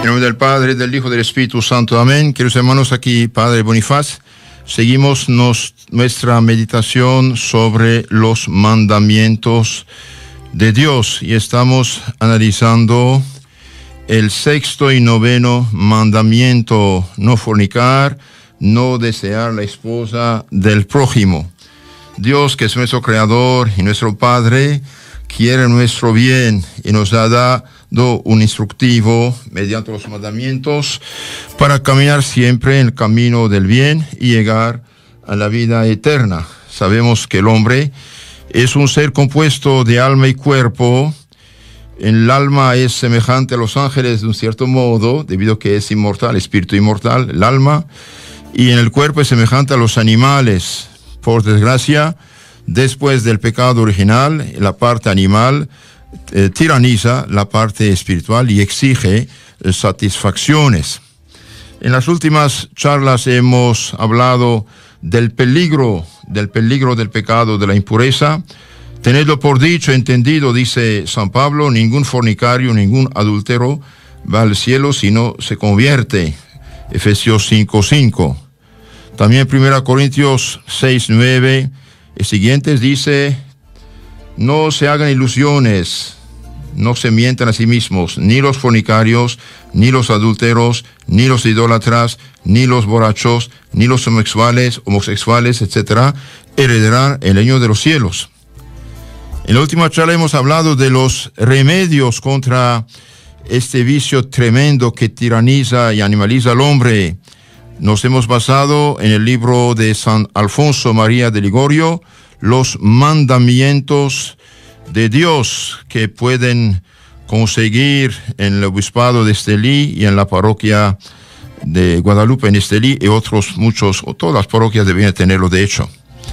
En nombre del Padre, del Hijo y del Espíritu Santo. Amén. Queridos hermanos, aquí Padre Bonifaz. Seguimos nuestra meditación sobre los mandamientos de Dios y estamos analizando el 6º y 9º mandamiento: no fornicar, no desear la esposa del prójimo. Dios, que es nuestro Creador y nuestro Padre, quiere nuestro bien y nos ha dado un instructivo mediante los mandamientos para caminar siempre en el camino del bien y llegar a la vida eterna. Sabemos que el hombre es un ser compuesto de alma y cuerpo. El alma es semejante a los ángeles de un cierto modo, debido a que es inmortal, espíritu inmortal, el alma, y en el cuerpo es semejante a los animales. Por desgracia, después del pecado original, la parte animal tiraniza la parte espiritual y exige satisfacciones. En las últimas charlas hemos hablado del peligro del pecado, de la impureza. Tenedlo por dicho, entendido, dice San Pablo: ningún fornicario, ningún adúltero va al cielo si no se convierte. Efesios 5:5. También 1 Corintios 6:9 y siguientes dice: no se hagan ilusiones, no se mientan a sí mismos, ni los fornicarios, ni los adúlteros, ni los idólatras, ni los borrachos, ni los homosexuales, etc., heredarán el reino de los cielos. En la última charla hemos hablado de los remedios contra este vicio tremendo que tiraniza y animaliza al hombre. Nos hemos basado en el libro de San Alfonso María de Ligorio, los mandamientos de Dios, que pueden conseguir en el obispado de Estelí y en la parroquia de Guadalupe en Estelí y otros muchos, o todas las parroquias deben tenerlo de hecho.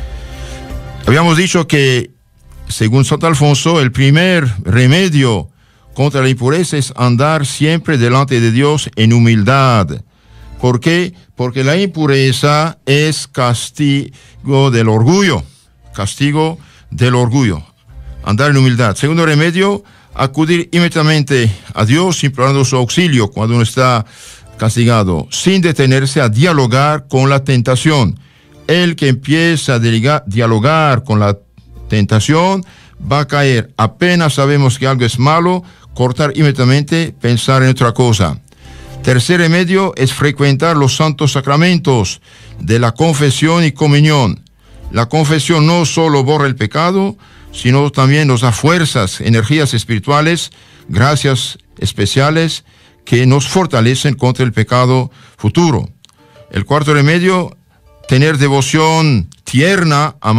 Habíamos dicho que, según San Alfonso, el primer remedio contra la impureza es andar siempre delante de Dios en humildad. ¿Por qué? Porque la impureza es castigo del orgullo. Castigo del orgullo. Andar en humildad. Segundo remedio, acudir inmediatamente a Dios implorando su auxilio cuando uno está castigado, sin detenerse a dialogar con la tentación. El que empieza a dialogar con la tentación va a caer. Apenas sabemos que algo es malo, cortar inmediatamente, pensar en otra cosa. Tercer remedio es frecuentar los santos sacramentos de la confesión y comunión. La confesión no solo borra el pecado, sino también nos da fuerzas, energías espirituales, gracias especiales que nos fortalecen contra el pecado futuro. El cuarto remedio, tener devoción tierna a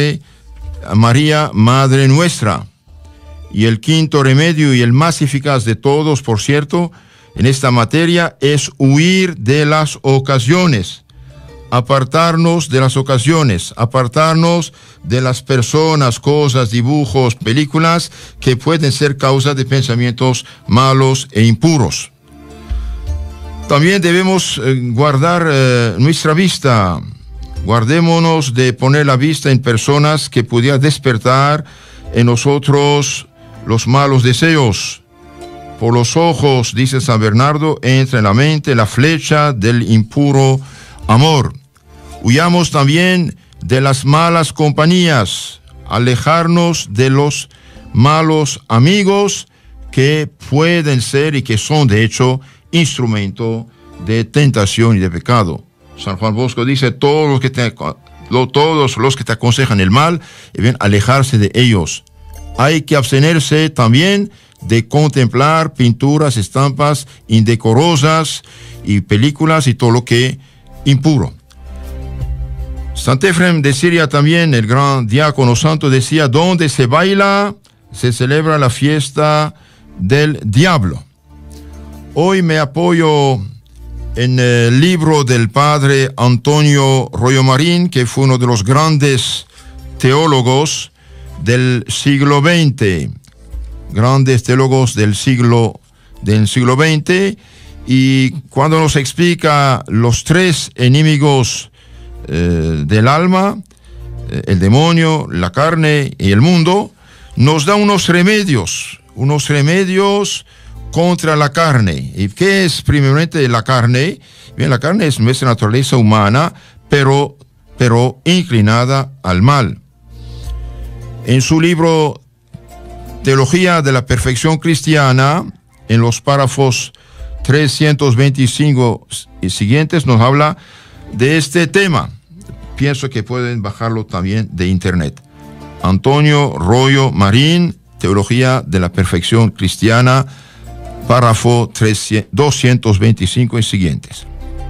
María, Madre nuestra. Y el quinto remedio, y el más eficaz de todos, por cierto, en esta materia, es huir de las ocasiones. Apartarnos de las ocasiones, apartarnos de las personas, cosas, dibujos, películas que pueden ser causa de pensamientos malos e impuros. También debemos guardar nuestra vista. Guardémonos de poner la vista en personas que pudieran despertar en nosotros los malos deseos. Por los ojos, dice San Bernardo, entra en la mente la flecha del impuro amor. Huyamos también de las malas compañías, alejarnos de los malos amigos que pueden ser y que son de hecho instrumento de tentación y de pecado. San Juan Bosco dice: todos los que te aconsejan el mal, deben alejarse de ellos. Hay que abstenerse también de contemplar pinturas, estampas indecorosas y películas y todo lo que impuro. Sant Efrem de Siria también, el gran diácono santo, decía: donde se baila, se celebra la fiesta del diablo. Hoy me apoyo en el libro del padre Antonio Royo Marín, que fue uno de los grandes teólogos del siglo XX. Grandes teólogos del siglo XX, y cuando nos explica los tres enemigos del alma, el demonio, la carne y el mundo, nos da unos remedios contra la carne. ¿Y qué es primeramente la carne? Bien, la carne es nuestra naturaleza humana, pero inclinada al mal. En su libro Teología de la Perfección Cristiana, en los párrafos 325 y siguientes, nos habla de este tema. Pienso que pueden bajarlo también de internet. Antonio Royo Marín, Teología de la Perfección Cristiana, párrafo 225 y siguientes.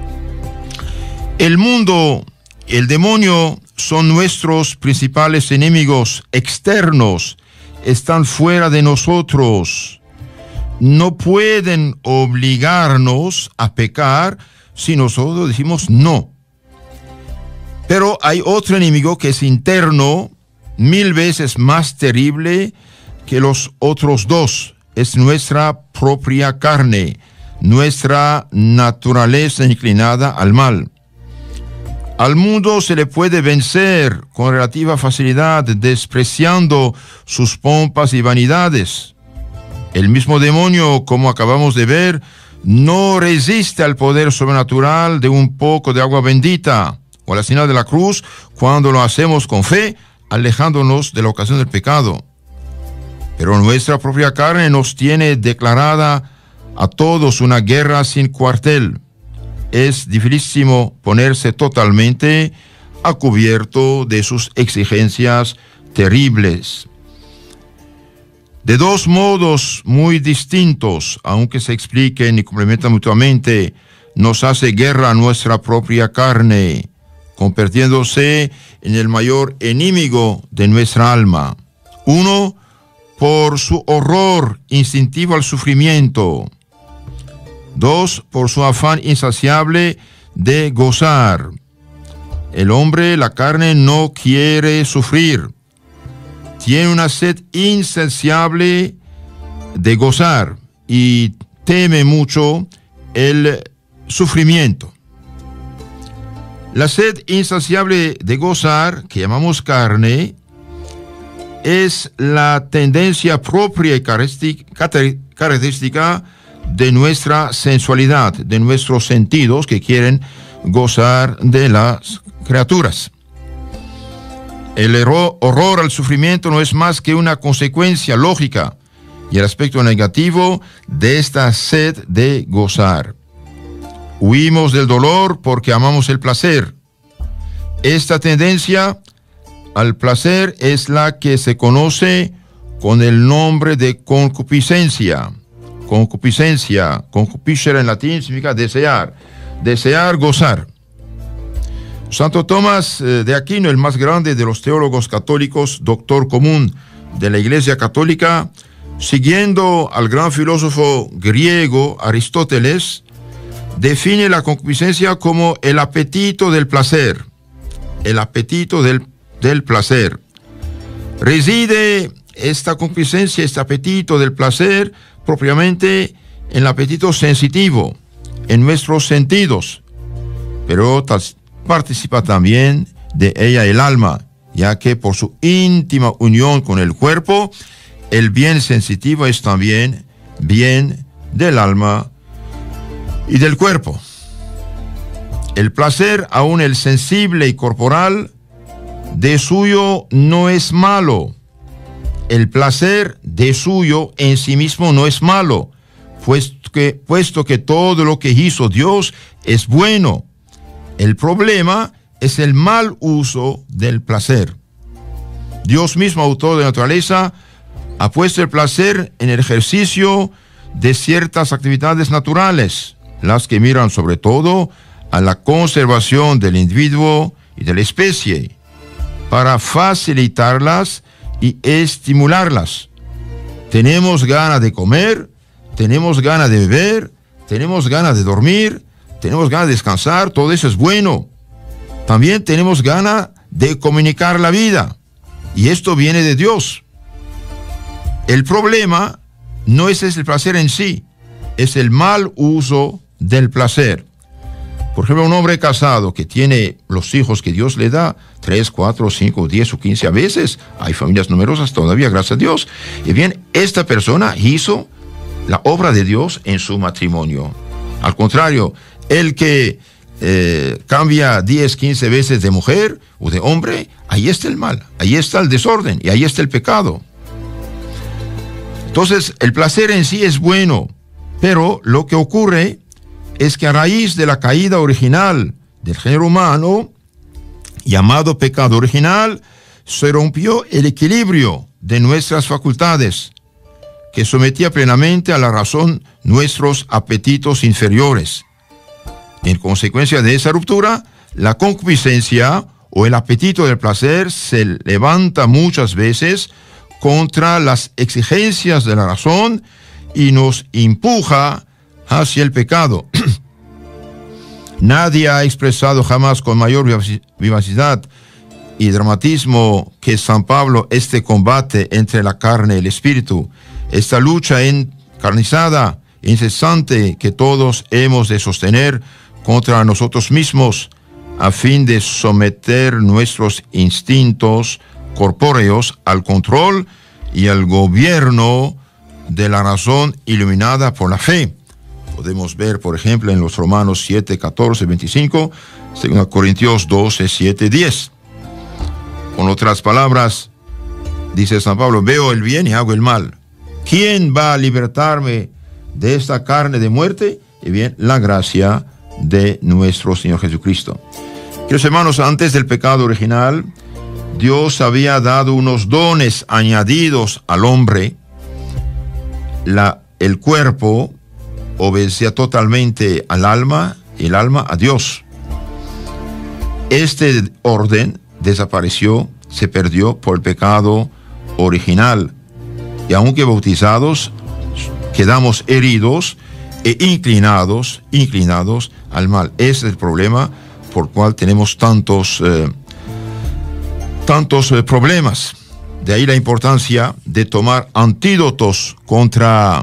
El mundo, el demonio, son nuestros principales enemigos externos, están fuera de nosotros. No pueden obligarnos a pecar si nosotros decimos no. Pero hay otro enemigo que es interno, 1000 veces más terrible que los otros dos. Es nuestra propia carne, nuestra naturaleza inclinada al mal. Al mundo se le puede vencer con relativa facilidad, despreciando sus pompas y vanidades. El mismo demonio, como acabamos de ver, no resiste al poder sobrenatural de un poco de agua bendita o a la señal de la cruz cuando lo hacemos con fe, alejándonos de la ocasión del pecado. Pero nuestra propia carne nos tiene declarada a todos una guerra sin cuartel. Es dificilísimo ponerse totalmente a cubierto de sus exigencias terribles. De dos modos muy distintos, aunque se expliquen y complementan mutuamente, nos hace guerra nuestra propia carne, convirtiéndose en el mayor enemigo de nuestra alma. Uno, por su horror instintivo al sufrimiento. Dos, por su afán insaciable de gozar. El hombre, la carne, no quiere sufrir. Tiene una sed insaciable de gozar y teme mucho el sufrimiento. La sed insaciable de gozar, que llamamos carne, es la tendencia propia y característica de nuestra sensualidad, de nuestros sentidos que quieren gozar de las criaturas. El horror al sufrimiento no es más que una consecuencia lógica y el aspecto negativo de esta sed de gozar. Huimos del dolor porque amamos el placer. Esta tendencia al placer es la que se conoce con el nombre de concupiscencia. Concupiscere en latín significa desear, gozar. Santo Tomás de Aquino, el más grande de los teólogos católicos, doctor común de la Iglesia Católica, siguiendo al gran filósofo griego Aristóteles, define la concupiscencia como el apetito del placer. El apetito del placer. Reside esta concupiscencia, este apetito del placer, propiamente en el apetito sensitivo, en nuestros sentidos, pero participa también de ella el alma, ya que por su íntima unión con el cuerpo, el bien sensitivo es también bien del alma y del cuerpo. El placer, aun el sensible y corporal, de suyo no es malo. El placer de suyo en sí mismo no es malo, puesto que todo lo que hizo Dios es bueno. El problema es el mal uso del placer. Dios mismo, autor de la naturaleza, ha puesto el placer en el ejercicio de ciertas actividades naturales, las que miran sobre todo a la conservación del individuo y de la especie, para facilitarlas y estimularlas. Tenemos ganas de comer, tenemos ganas de beber, tenemos ganas de dormir, tenemos ganas de descansar, todo eso es bueno. También tenemos ganas de comunicar la vida, y esto viene de Dios. El problema no es el placer en sí, es el mal uso del placer. Por ejemplo, un hombre casado que tiene los hijos que Dios le da, 3, 4, 5, 10 o 15 a veces, hay familias numerosas todavía, gracias a Dios. Y bien, esta persona hizo la obra de Dios en su matrimonio. Al contrario, el que cambia 10, 15 veces de mujer o de hombre, ahí está el mal, ahí está el desorden y ahí está el pecado. Entonces, el placer en sí es bueno, pero lo que ocurre es que a raíz de la caída original del género humano, llamado pecado original, se rompió el equilibrio de nuestras facultades, que sometía plenamente a la razón nuestros apetitos inferiores. En consecuencia de esa ruptura, la concupiscencia o el apetito del placer se levanta muchas veces contra las exigencias de la razón y nos empuja hacia el pecado. Nadie ha expresado jamás con mayor vivacidad y dramatismo que San Pablo este combate entre la carne y el espíritu, esta lucha encarnizada, incesante que todos hemos de sostener contra nosotros mismos a fin de someter nuestros instintos corpóreos al control y al gobierno de la razón iluminada por la fe. Podemos ver, por ejemplo, en los Romanos 7, 14, 25, 2 Corintios 12, 7, 10. Con otras palabras, dice San Pablo, veo el bien y hago el mal. ¿Quién va a libertarme de esta carne de muerte? Y bien, la gracia de nuestro Señor Jesucristo. Queridos hermanos, antes del pecado original, Dios había dado unos dones añadidos al hombre. El cuerpo obedecía totalmente al alma y el alma a Dios. Este orden desapareció, se perdió por el pecado original. Y aunque bautizados, quedamos heridos e inclinados al mal. Ese es el problema por el cual tenemos tantos problemas. De ahí la importancia de tomar antídotos contra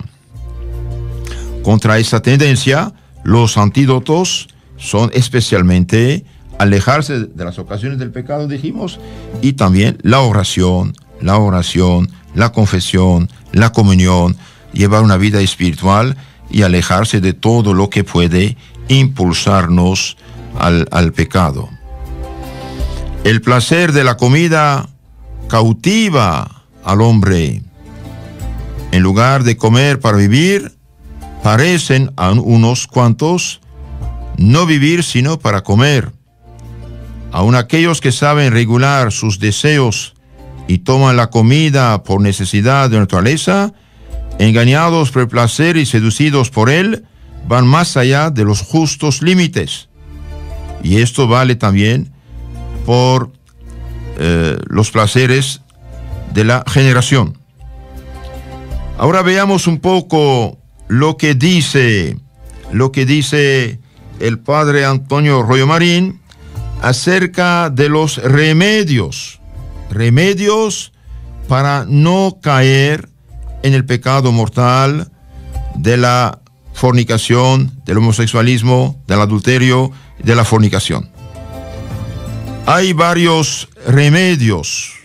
esa tendencia. Los antídotos son especialmente alejarse de las ocasiones del pecado, dijimos, y también la oración, la confesión, la comunión, llevar una vida espiritual y alejarse de todo lo que puede impulsarnos al pecado. El placer de la comida cautiva al hombre. En lugar de comer para vivir, parecen a unos cuantos no vivir sino para comer. Aun aquellos que saben regular sus deseos y toman la comida por necesidad de naturaleza, engañados por el placer y seducidos por él, van más allá de los justos límites. Y esto vale también por los placeres de la generación. Ahora veamos un poco lo que dice el padre Antonio Royo Marín acerca de los remedios para no caer en el pecado mortal de la fornicación, del homosexualismo, del adulterio, de la fornicación. Hay varios remedios.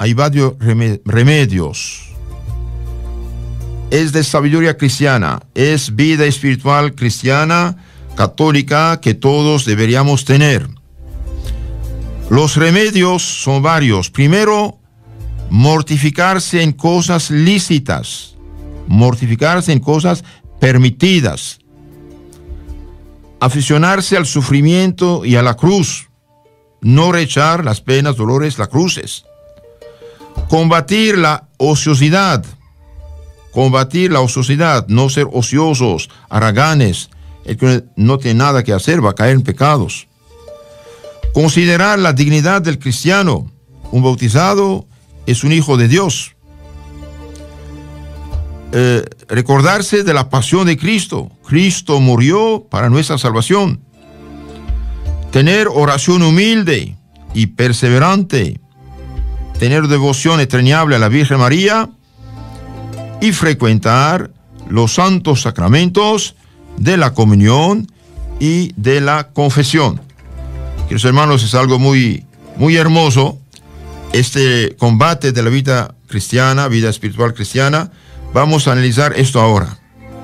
Es de sabiduría cristiana, es vida espiritual cristiana, católica, que todos deberíamos tener. Los remedios son varios. Primero, mortificarse en cosas lícitas, mortificarse en cosas permitidas, aficionarse al sufrimiento y a la cruz, no rechazar las penas, dolores, las cruces, combatir la ociosidad, no ser ociosos, haraganes. El que no tiene nada que hacer va a caer en pecados. Considerar la dignidad del cristiano. Un bautizado es un hijo de Dios. Recordarse de la pasión de Cristo. Cristo murió para nuestra salvación. Tener oración humilde y perseverante. Tener devoción entrañable a la Virgen María. Y frecuentar los santos sacramentos de la comunión y de la confesión. Queridos hermanos, es algo muy, muy hermoso este combate de la vida cristiana, vida espiritual cristiana. Vamos a analizar esto ahora.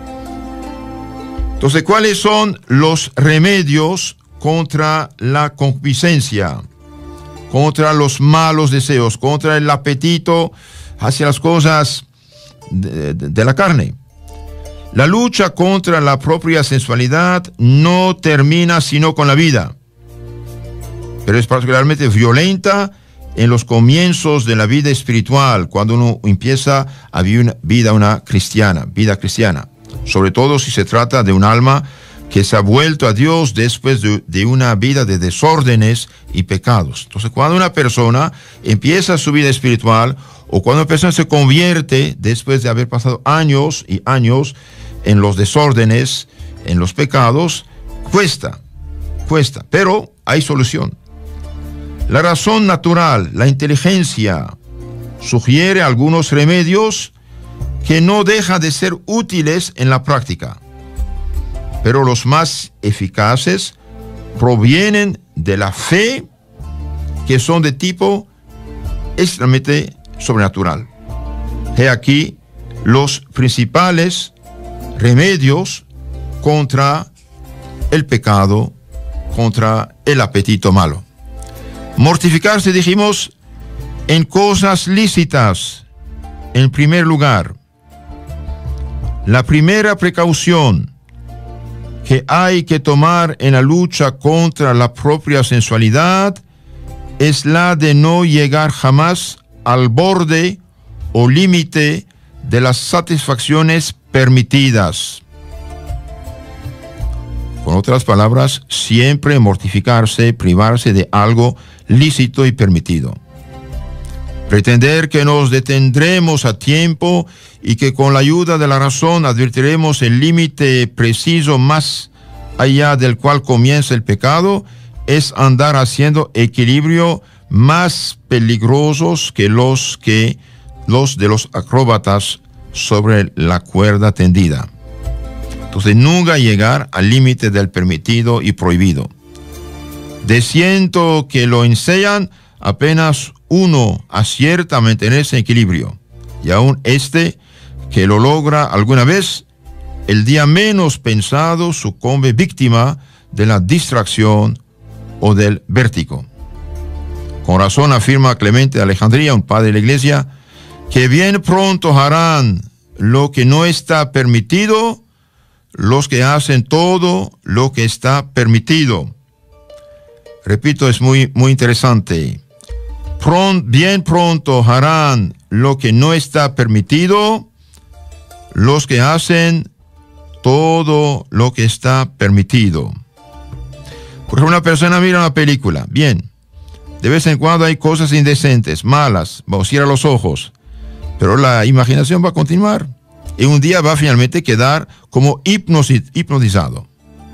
Entonces, ¿cuáles son los remedios contra la concupiscencia, contra los malos deseos, contra el apetito hacia las cosas de la carne? La lucha contra la propia sensualidad no termina sino con la vida, pero es particularmente violenta en los comienzos de la vida espiritual, cuando uno empieza a vivir una vida cristiana, sobre todo si se trata de un alma que se ha vuelto a Dios después de una vida de desórdenes y pecados. Entonces, cuando una persona empieza su vida espiritual, o cuando una persona se convierte después de haber pasado años y años en los desórdenes, en los pecados, cuesta, pero hay solución. La razón natural, la inteligencia, sugiere algunos remedios que no dejan de ser útiles en la práctica, pero los más eficaces provienen de la fe, que son de tipo extremadamente sobrenatural. He aquí los principales remedios contra el pecado, contra el apetito malo. Mortificarse, dijimos, en cosas lícitas, en primer lugar. La primera precaución que hay que tomar en la lucha contra la propia sensualidad es la de no llegar jamás al borde o límite de las satisfacciones permitidas. Con otras palabras, siempre mortificarse, privarse de algo lícito y permitido. Pretender que nos detendremos a tiempo y que con la ayuda de la razón advertiremos el límite preciso más allá del cual comienza el pecado es andar haciendo equilibrio más peligrosos que los de los acróbatas sobre la cuerda tendida. Entonces, nunca llegar al límite del permitido y prohibido. De ciento que lo enseñan, apenas uno acierta a mantener ese equilibrio, y aún que lo logra alguna vez, el día menos pensado sucumbe víctima de la distracción o del vértigo. Con razón afirma Clemente de Alejandría, un padre de la iglesia, que bien pronto harán lo que no está permitido los que hacen todo lo que está permitido. Repito, es muy interesante. Bien pronto harán lo que no está permitido los que hacen todo lo que está permitido. Por ejemplo, una persona mira una película, bien, de vez en cuando hay cosas indecentes, malas, va a cerrar los ojos, pero la imaginación va a continuar y un día va a finalmente quedar como hipnotizado.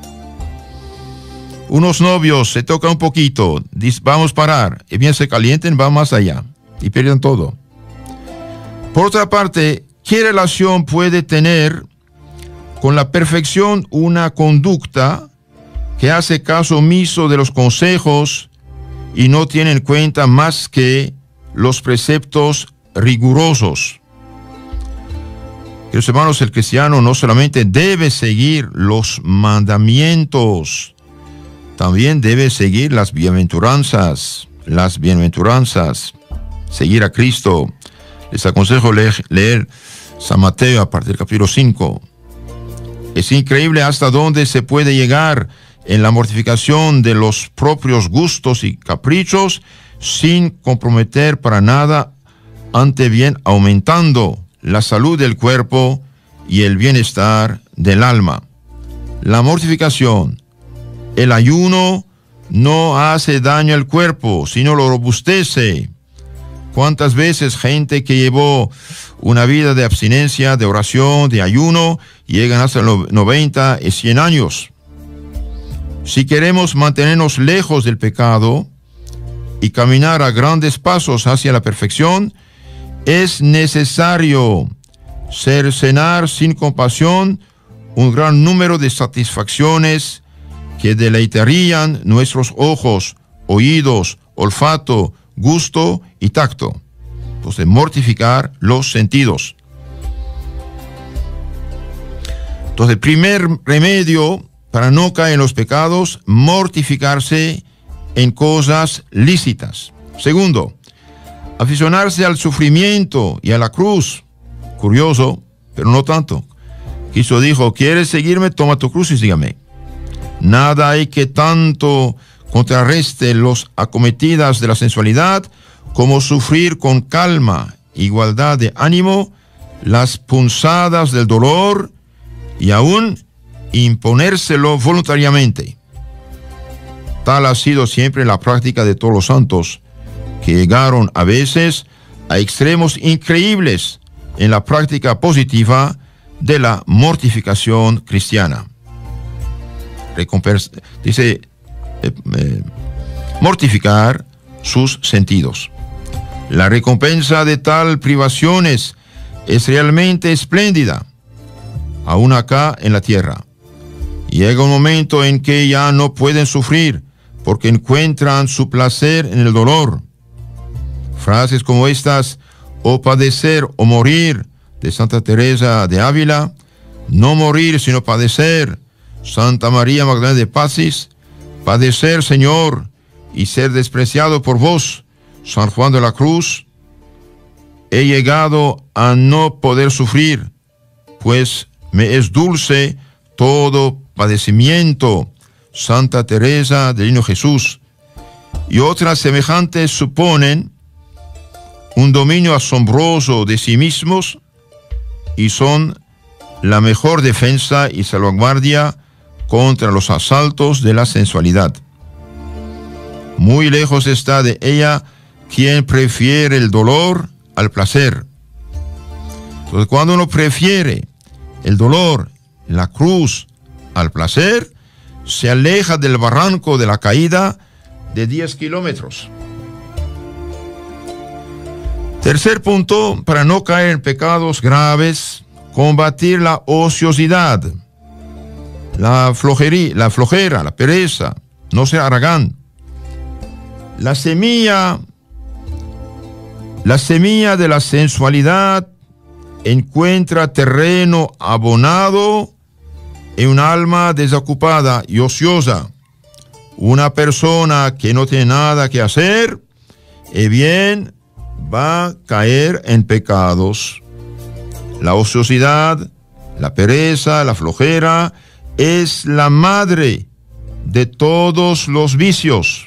Unos novios se tocan un poquito, dicen vamos a parar, y bien se calienten, van más allá y pierden todo. Por otra parte, ¿qué relación puede tener con la perfección una conducta que hace caso omiso de los consejos y no tiene en cuenta más que los preceptos rigurosos? Queridos hermanos, el cristiano no solamente debe seguir los mandamientos, también debe seguir las bienaventuranzas, seguir a Cristo. Les aconsejo leer San Mateo a partir del capítulo 5. Es increíble hasta dónde se puede llegar en la mortificación de los propios gustos y caprichos sin comprometer para nada, ante bien aumentando la salud del cuerpo y el bienestar del alma. La mortificación, el ayuno, no hace daño al cuerpo, sino lo robustece. ¿Cuántas veces gente que llevó una vida de abstinencia, de oración, de ayuno, llegan hasta los 90 y 100 años? Si queremos mantenernos lejos del pecado y caminar a grandes pasos hacia la perfección, es necesario cercenar sin compasión un gran número de satisfacciones que deleitarían nuestros ojos, oídos, olfato, gusto y tacto. Entonces, mortificar los sentidos. Entonces, el primer remedio para no caer en los pecados, mortificarse en cosas lícitas. Segundo, aficionarse al sufrimiento y a la cruz. Curioso, pero no tanto. Cristo dijo, ¿quieres seguirme? Toma tu cruz y sígame. Nada hay que tanto contrarreste las acometidas de la sensualidad como sufrir con calma, igualdad de ánimo, las punzadas del dolor y aún imponérselo voluntariamente. Tal ha sido siempre la práctica de todos los santos, que llegaron a veces a extremos increíbles en la práctica positiva de la mortificación cristiana. Dice, mortificar sus sentidos. La recompensa de tal privaciones es realmente espléndida, aún acá en la tierra. Llega un momento en que ya no pueden sufrir porque encuentran su placer en el dolor. Frases como estas, o padecer o morir, de Santa Teresa de Ávila, no morir sino padecer, Santa María Magdalena de Pacis, padecer, Señor, y ser despreciado por vos, San Juan de la Cruz. He llegado a no poder sufrir, pues me es dulce todo padecimiento, Santa Teresa del Niño Jesús. Y otras semejantes suponen un dominio asombroso de sí mismos y son la mejor defensa y salvaguardia contra los asaltos de la sensualidad. Muy lejos está de ella quien prefiere el dolor al placer. Entonces, cuando uno prefiere el dolor, la cruz, al placer, se aleja del barranco de la caída de 10 kilómetros. Tercer punto, para no caer en pecados graves, combatir la ociosidad, la flojera, la pereza, no ser haragán. La semilla de la sensualidad encuentra terreno abonado en un alma desocupada y ociosa. Una persona que no tiene nada que hacer, bien, va a caer en pecados. La ociosidad, la pereza, la flojera, es la madre de todos los vicios.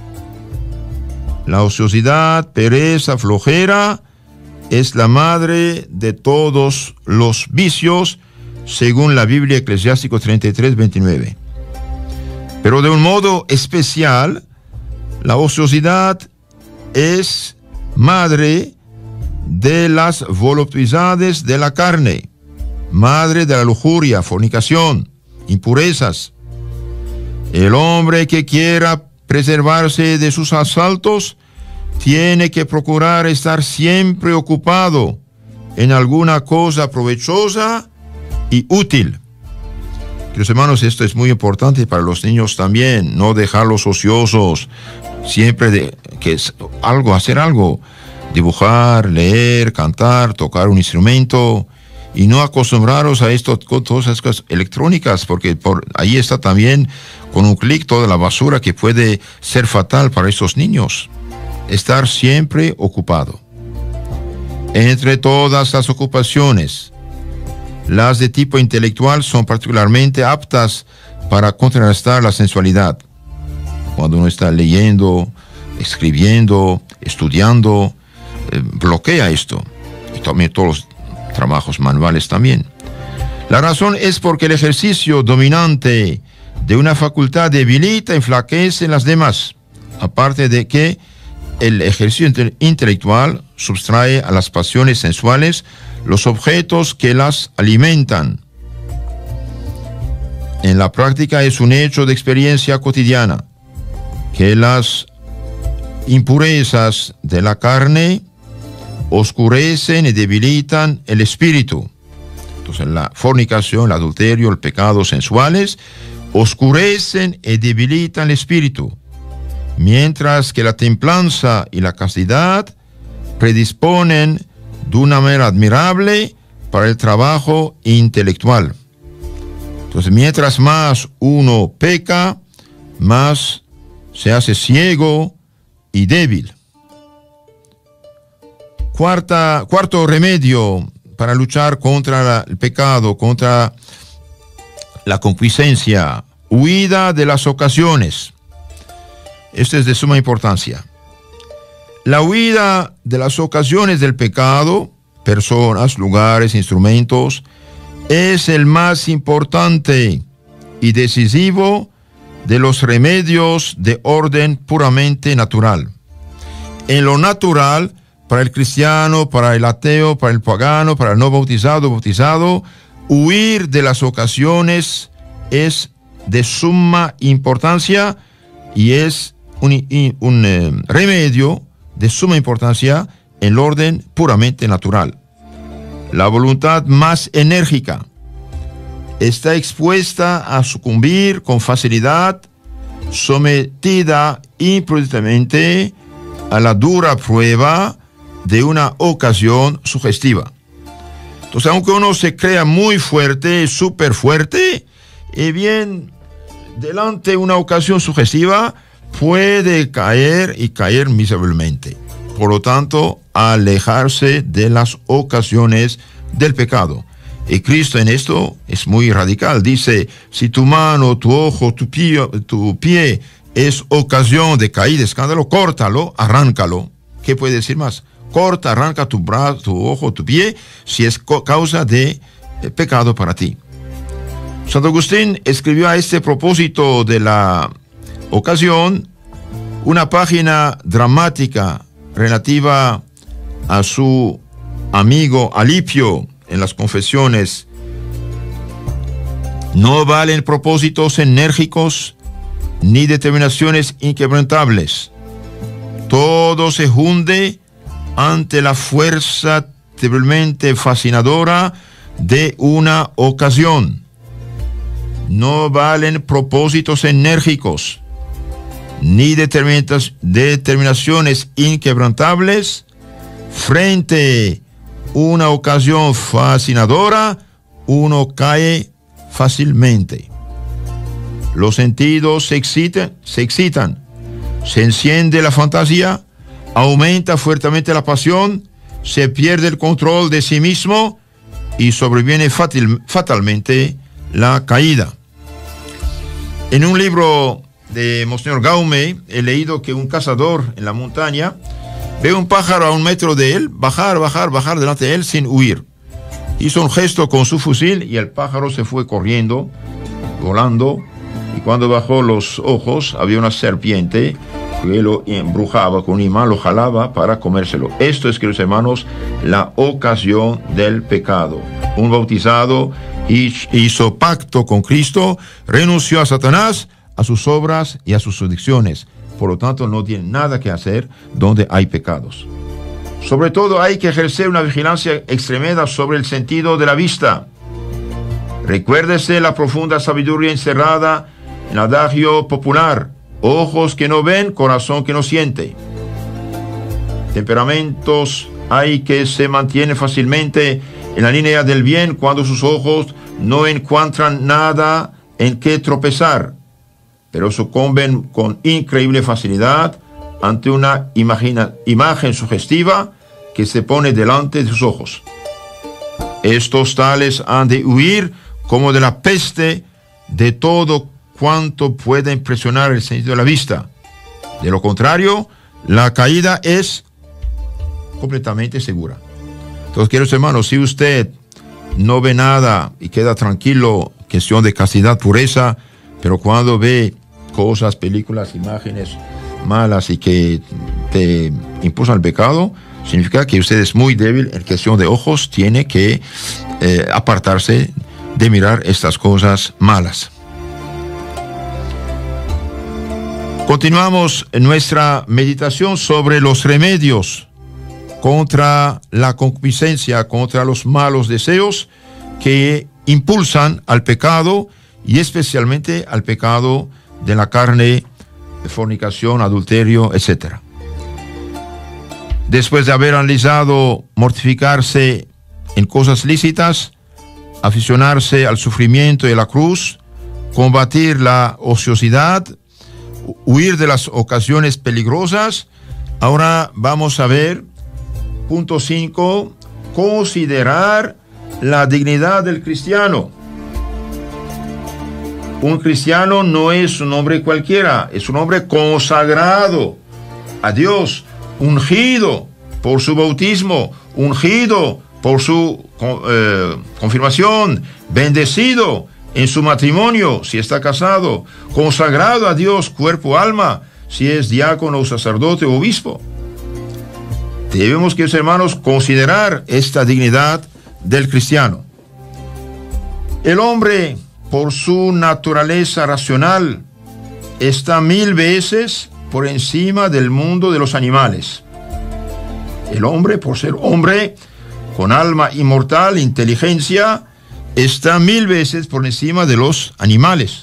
La ociosidad, pereza, flojera, es la madre de todos los vicios, según la Biblia Eclesiástico 33, 29. Pero de un modo especial, la ociosidad es madre de las voluptuosidades de la carne, madre de la lujuria, fornicación, impurezas. El hombre que quiera preservarse de sus asaltos tiene que procurar estar siempre ocupado en alguna cosa provechosa y útil. Queridos hermanos, esto es muy importante para los niños también, no dejarlos ociosos, siempre hacer algo, dibujar, leer, cantar, tocar un instrumento, y no acostumbraros a esto con todas esas cosas electrónicas, porque ahí está también con un clic toda la basura que puede ser fatal para estos niños. Estar siempre ocupado. Entre todas las ocupaciones, las de tipo intelectual son particularmente aptas para contrarrestar la sensualidad. Cuando uno está leyendo, escribiendo, estudiando, bloquea esto. Y también todos los trabajos manuales también. La razón es porque el ejercicio dominante de una facultad debilita y enflaquece las demás. Aparte de que el ejercicio intelectual sustrae a las pasiones sensuales los objetos que las alimentan. En la práctica es un hecho de experiencia cotidiana que las impurezas de la carne oscurecen y debilitan el espíritu. Entonces, la fornicación, el adulterio, el pecado sensuales oscurecen y debilitan el espíritu, mientras que la templanza y la castidad predisponen de una manera admirable para el trabajo intelectual. Entonces, mientras más uno peca, más se hace ciego y débil. Cuarto remedio para luchar contra el pecado, contra la concupiscencia: huida de las ocasiones. Esto es de suma importancia. La huida de las ocasiones del pecado, personas, lugares, instrumentos, es el más importante y decisivo de los remedios de orden puramente natural. En lo natural, para el cristiano, para el ateo, para el pagano, para el no bautizado, huir de las ocasiones es de suma importancia y es un remedio de suma importancia en el orden puramente natural. La voluntad más enérgica está expuesta a sucumbir con facilidad, sometida imprudentemente a la dura prueba de una ocasión sugestiva. Entonces, aunque uno se crea muy fuerte, súper fuerte, bien, delante de una ocasión sugestiva, puede caer y caer miserablemente. Por lo tanto, alejarse de las ocasiones del pecado. Y Cristo en esto es muy radical. Dice, si tu mano, tu ojo, tu pie es ocasión de caída, de escándalo, córtalo, arráncalo. ¿Qué puede decir más? Corta, arranca tu brazo, tu ojo, tu pie, si es causa de pecado para ti. Santo Agustín escribió a este propósito de la ocasión una página dramática relativa a su amigo Alipio en las Confesiones. No valen propósitos enérgicos ni determinaciones inquebrantables. Todo se hunde ante la fuerza terriblemente fascinadora de una ocasión. No valen propósitos enérgicos ni determinaciones inquebrantables frente a una ocasión fascinadora. Uno cae fácilmente. Los sentidos se excitan, se enciende la fantasía, aumenta fuertemente la pasión, se pierde el control de sí mismo y sobreviene fatalmente la caída. En un libro de Monseñor Gaume he leído que un cazador en la montaña ve un pájaro a 1 metro de él, bajar delante de él sin huir. Hizo un gesto con su fusil y el pájaro se fue corriendo, volando, y cuando bajó los ojos había una serpiente que lo embrujaba con un imán, lo jalaba para comérselo. Esto es, queridos hermanos, la ocasión del pecado. Un bautizado hizo pacto con Cristo, renunció a Satanás, a sus obras y a sus adicciones. Por lo tanto, no tiene nada que hacer donde hay pecados. Sobre todo, hay que ejercer una vigilancia extremada sobre el sentido de la vista. Recuérdese la profunda sabiduría encerrada en el adagio popular: ojos que no ven, corazón que no siente. Temperamentos hay que se mantienen fácilmente en la línea del bien cuando sus ojos no encuentran nada en que tropezar, pero sucumben con increíble facilidad ante una imagen sugestiva que se pone delante de sus ojos. Estos tales han de huir como de la peste de todo cuanto pueda impresionar el sentido de la vista. De lo contrario, la caída es completamente segura. Entonces, queridos hermanos, si usted no ve nada y queda tranquilo, cuestión de castidad, pureza, pero cuando ve cosas, películas, imágenes malas y que te impulsan al pecado, significa que usted es muy débil en cuestión de ojos, tiene que apartarse de mirar estas cosas malas. Continuamos nuestra meditación sobre los remedios contra la concupiscencia, contra los malos deseos que impulsan al pecado y especialmente al pecado de la carne, de fornicación, adulterio, etc. Después de haber analizado mortificarse en cosas lícitas, aficionarse al sufrimiento y a la cruz, combatir la ociosidad, huir de las ocasiones peligrosas. Ahora vamos a ver, punto 5, considerar la dignidad del cristiano. Un cristiano no es un hombre cualquiera, es un hombre consagrado a Dios, ungido por su bautismo, ungido por su confirmación, bendecido en su matrimonio, si está casado, consagrado a Dios, cuerpo, alma, si es diácono, sacerdote o obispo. Debemos, queridos hermanos, considerar esta dignidad del cristiano. El hombre, por su naturaleza racional, está 1000 veces por encima del mundo de los animales. El hombre, por ser hombre, con alma inmortal, inteligencia, está 1000 veces por encima de los animales.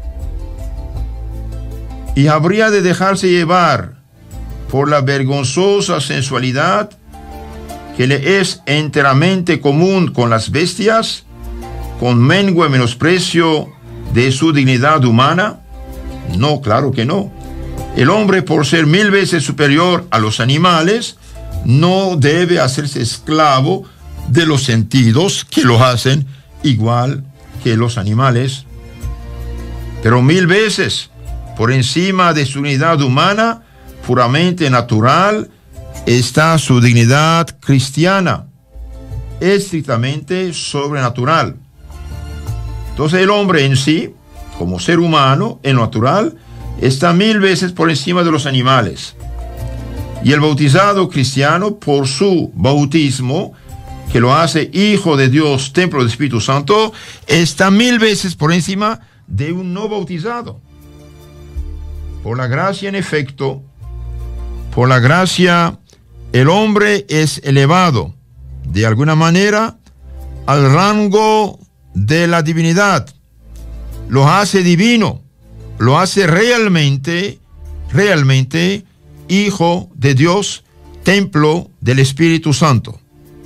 Y habría de dejarse llevar por la vergonzosa sensualidad que le es enteramente común con las bestias, con mengue menosprecio de su dignidad humana. No, claro que no. El hombre, por ser 1000 veces superior a los animales, no debe hacerse esclavo de los sentidos que lo hacen igual que los animales. Pero 1000 veces por encima de su dignidad humana, puramente natural, está su dignidad cristiana, estrictamente sobrenatural. Entonces el hombre en sí, como ser humano, en lo natural, está 1000 veces por encima de los animales. Y el bautizado cristiano, por su bautismo, que lo hace hijo de Dios, templo del Espíritu Santo, está 1000 veces por encima de un no bautizado. Por la gracia, en efecto, por la gracia, el hombre es elevado, de alguna manera, al rango de la divinidad. Lo hace divino, lo hace realmente hijo de Dios, templo del Espíritu Santo.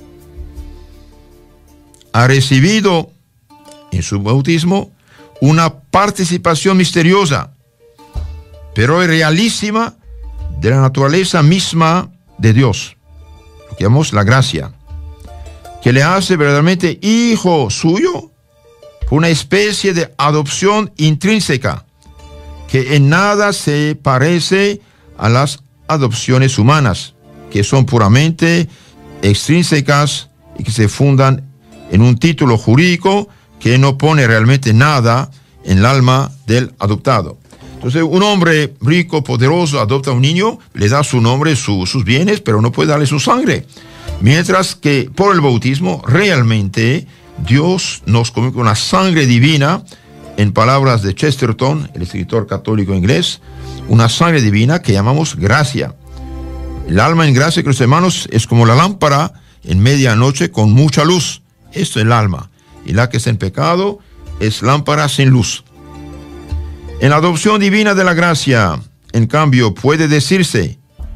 Ha recibido en su bautismo una participación misteriosa, pero realísima, de la naturaleza misma de Dios, lo que llamamos la gracia, que le hace verdaderamente hijo suyo, una especie de adopción intrínseca, que en nada se parece a las adopciones humanas, que son puramente extrínsecas y que se fundan en un título jurídico que no pone realmente nada en el alma del adoptado. Entonces, un hombre rico, poderoso, adopta a un niño, le da su nombre, sus bienes, pero no puede darle su sangre. Mientras que por el bautismo, realmente Dios nos comunica una sangre divina, en palabras de Chesterton, el escritor católico inglés, una sangre divina que llamamos gracia. El alma en gracia, queridos hermanos, es como la lámpara en medianoche con mucha luz. Esto es el alma. Y la que está en pecado es lámpara sin luz. En la adopción divina de la gracia, en cambio, puede decirse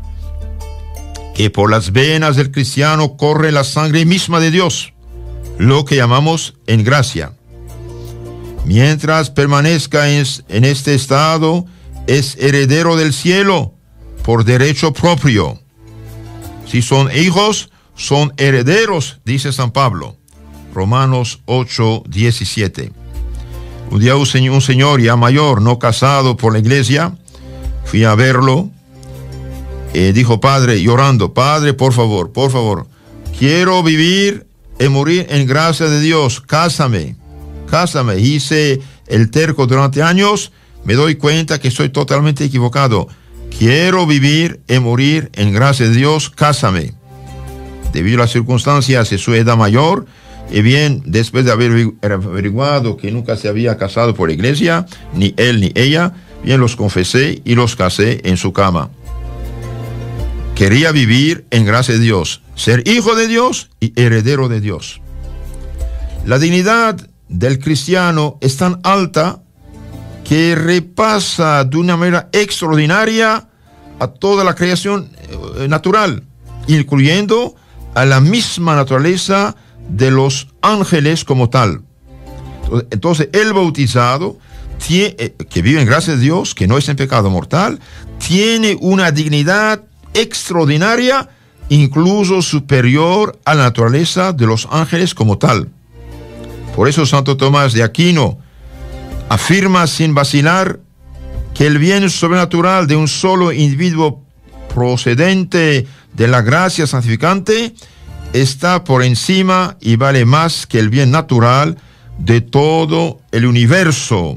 que por las venas del cristiano corre la sangre misma de Dios, lo que llamamos en gracia. Mientras permanezca en este estado, es heredero del cielo por derecho propio. Si son hijos, son herederos, dice San Pablo. Romanos 8:17. Un día un señor ya mayor, no casado por la iglesia, fui a verlo, dijo, padre, llorando, padre, por favor, quiero vivir y morir en gracia de Dios, cásame. Hice el terco durante años, me doy cuenta que estoy totalmente equivocado. Quiero vivir y morir en gracia de Dios, cásame. Debido a las circunstancias de su edad mayor, y bien, después de haber averiguado que nunca se había casado por la iglesia, ni él ni ella, bien los confesé y los casé en su cama. Quería vivir en gracia de Dios, ser hijo de Dios y heredero de Dios. La dignidad del cristiano es tan alta que repasa de una manera extraordinaria a toda la creación natural, incluyendo a la misma naturaleza de los ángeles como tal. Entonces, el bautizado, que vive en gracia de Dios, que no es en pecado mortal, tiene una dignidad extraordinaria, incluso superior a la naturaleza de los ángeles como tal. Por eso Santo Tomás de Aquino afirma sin vacilar que el bien sobrenatural de un solo individuo procedente de la gracia santificante está por encima y vale más que el bien natural de todo el universo.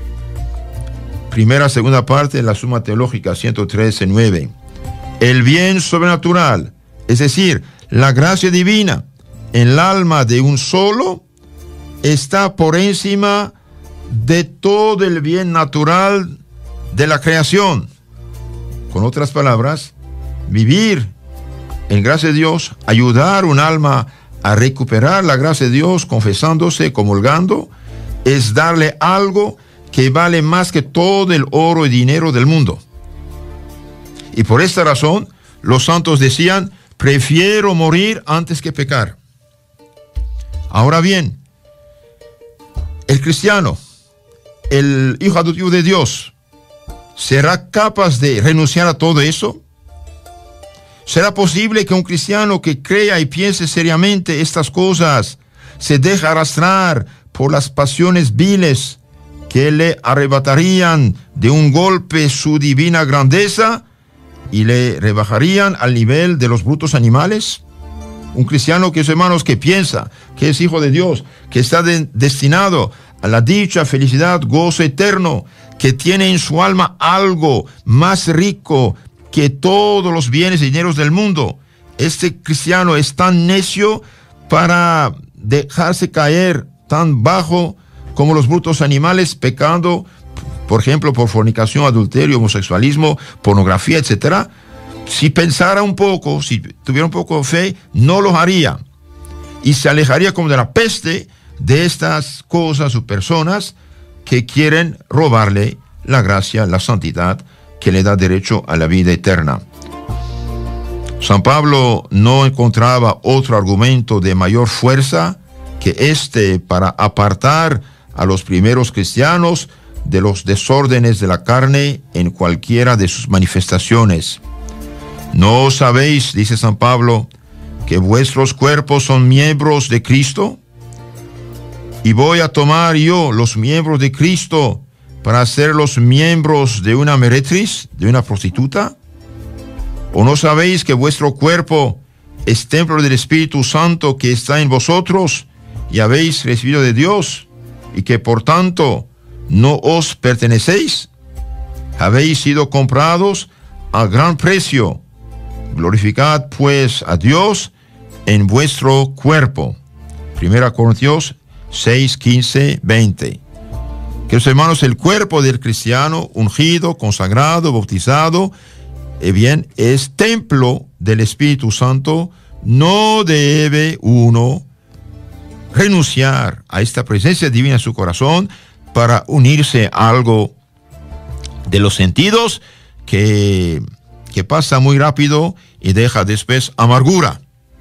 Primera, segunda parte de la Suma Teológica 113.9. El bien sobrenatural, es decir, la gracia divina en el alma de un solo, está por encima de todo el bien natural de la creación. Con otras palabras, vivir en gracia de Dios, ayudar un alma a recuperar la gracia de Dios, confesándose, comulgando, es darle algo que vale más que todo el oro y dinero del mundo. Y por esta razón, los santos decían, prefiero morir antes que pecar. Ahora bien, el cristiano, el hijo adoptivo de Dios, ¿será capaz de renunciar a todo eso? ¿Será posible que un cristiano que crea y piense seriamente estas cosas se deje arrastrar por las pasiones viles que le arrebatarían de un golpe su divina grandeza y le rebajarían al nivel de los brutos animales? Un cristiano, que hermanos, que piensa que es hijo de Dios, que está destinado a la dicha, felicidad, gozo eterno, que tiene en su alma algo más rico que todos los bienes y dineros del mundo. Este cristiano es tan necio para dejarse caer tan bajo como los brutos animales, pecando, por ejemplo, por fornicación, adulterio, homosexualismo, pornografía, etc. Si pensara un poco, si tuviera un poco de fe, no lo haría. Y se alejaría como de la peste de estas cosas o personas que quieren robarle la gracia, la santidad, que le da derecho a la vida eterna. San Pablo no encontraba otro argumento de mayor fuerza que este para apartar a los primeros cristianos de los desórdenes de la carne en cualquiera de sus manifestaciones. ¿No sabéis, dice San Pablo, que vuestros cuerpos son miembros de Cristo? ¿Y voy a tomar yo los miembros de Cristo para hacerlos miembros de una meretriz, de una prostituta? ¿O no sabéis que vuestro cuerpo es templo del Espíritu Santo que está en vosotros y habéis recibido de Dios, y que por tanto no os pertenecéis? Habéis sido comprados a gran precio. Glorificad pues a Dios en vuestro cuerpo. 1 Corintios 6, 15, 20. Queridos hermanos, el cuerpo del cristiano, ungido, consagrado, bautizado, bien, es templo del Espíritu Santo. No debe uno renunciar a esta presencia divina en su corazón para unirse a algo de los sentidos que pasa muy rápido y deja después amargura.